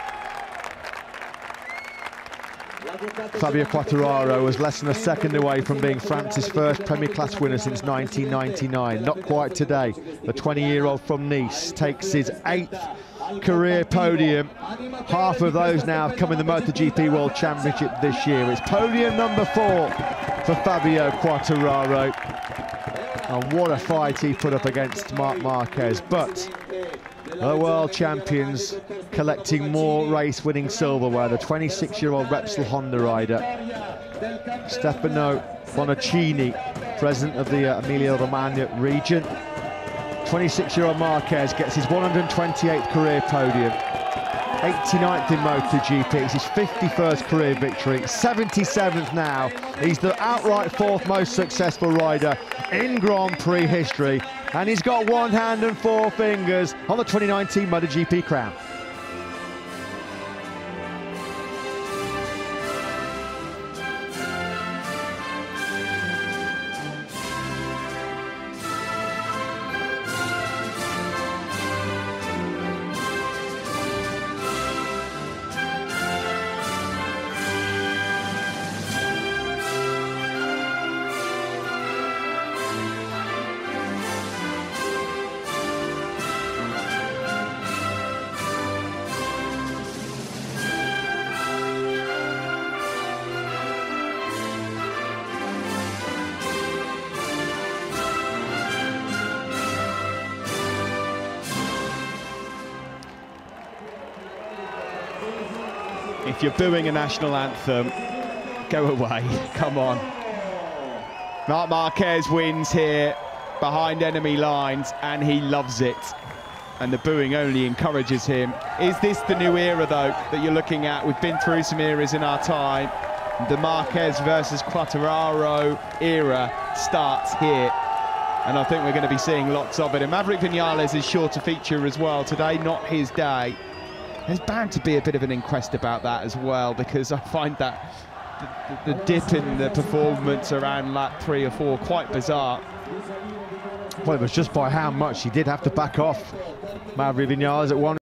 Fabio Quartararo was less than a second away from being France's first Premier Class winner since nineteen ninety-nine. Not quite today. The twenty-year-old from Nice takes his eighth career podium. Half of those now come in the MotoGP World Championship this year. It's podium number four for Fabio Quartararo. And what a fight he put up against Marc Marquez. But the world champions collecting more race-winning silverware. The twenty-six-year-old Repsol Honda rider, Stefano Bonaccini, president of the uh, Emilia-Romagna region. twenty-six-year-old Marquez gets his one hundred twenty-eighth career podium, eighty-ninth in MotoGP. It's his fifty-first career victory, seventy-seventh now. He's the outright fourth most successful rider in Grand Prix history, and he's got one hand and four fingers on the twenty nineteen MotoGP crown. If you're booing a national anthem, go away, come on. Marc Marquez wins here behind enemy lines, and he loves it. And the booing only encourages him. Is this the new era, though, that you're looking at? We've been through some eras in our time. The Marquez versus Quartararo era starts here. And I think we're going to be seeing lots of it. And Maverick Vinales is sure to feature as well today, not his day. There's bound to be a bit of an inquest about that as well, because I find that the, the dip in the performance around lap three or four quite bizarre. Well, it was just by how much he did have to back off Maverick Vinales at one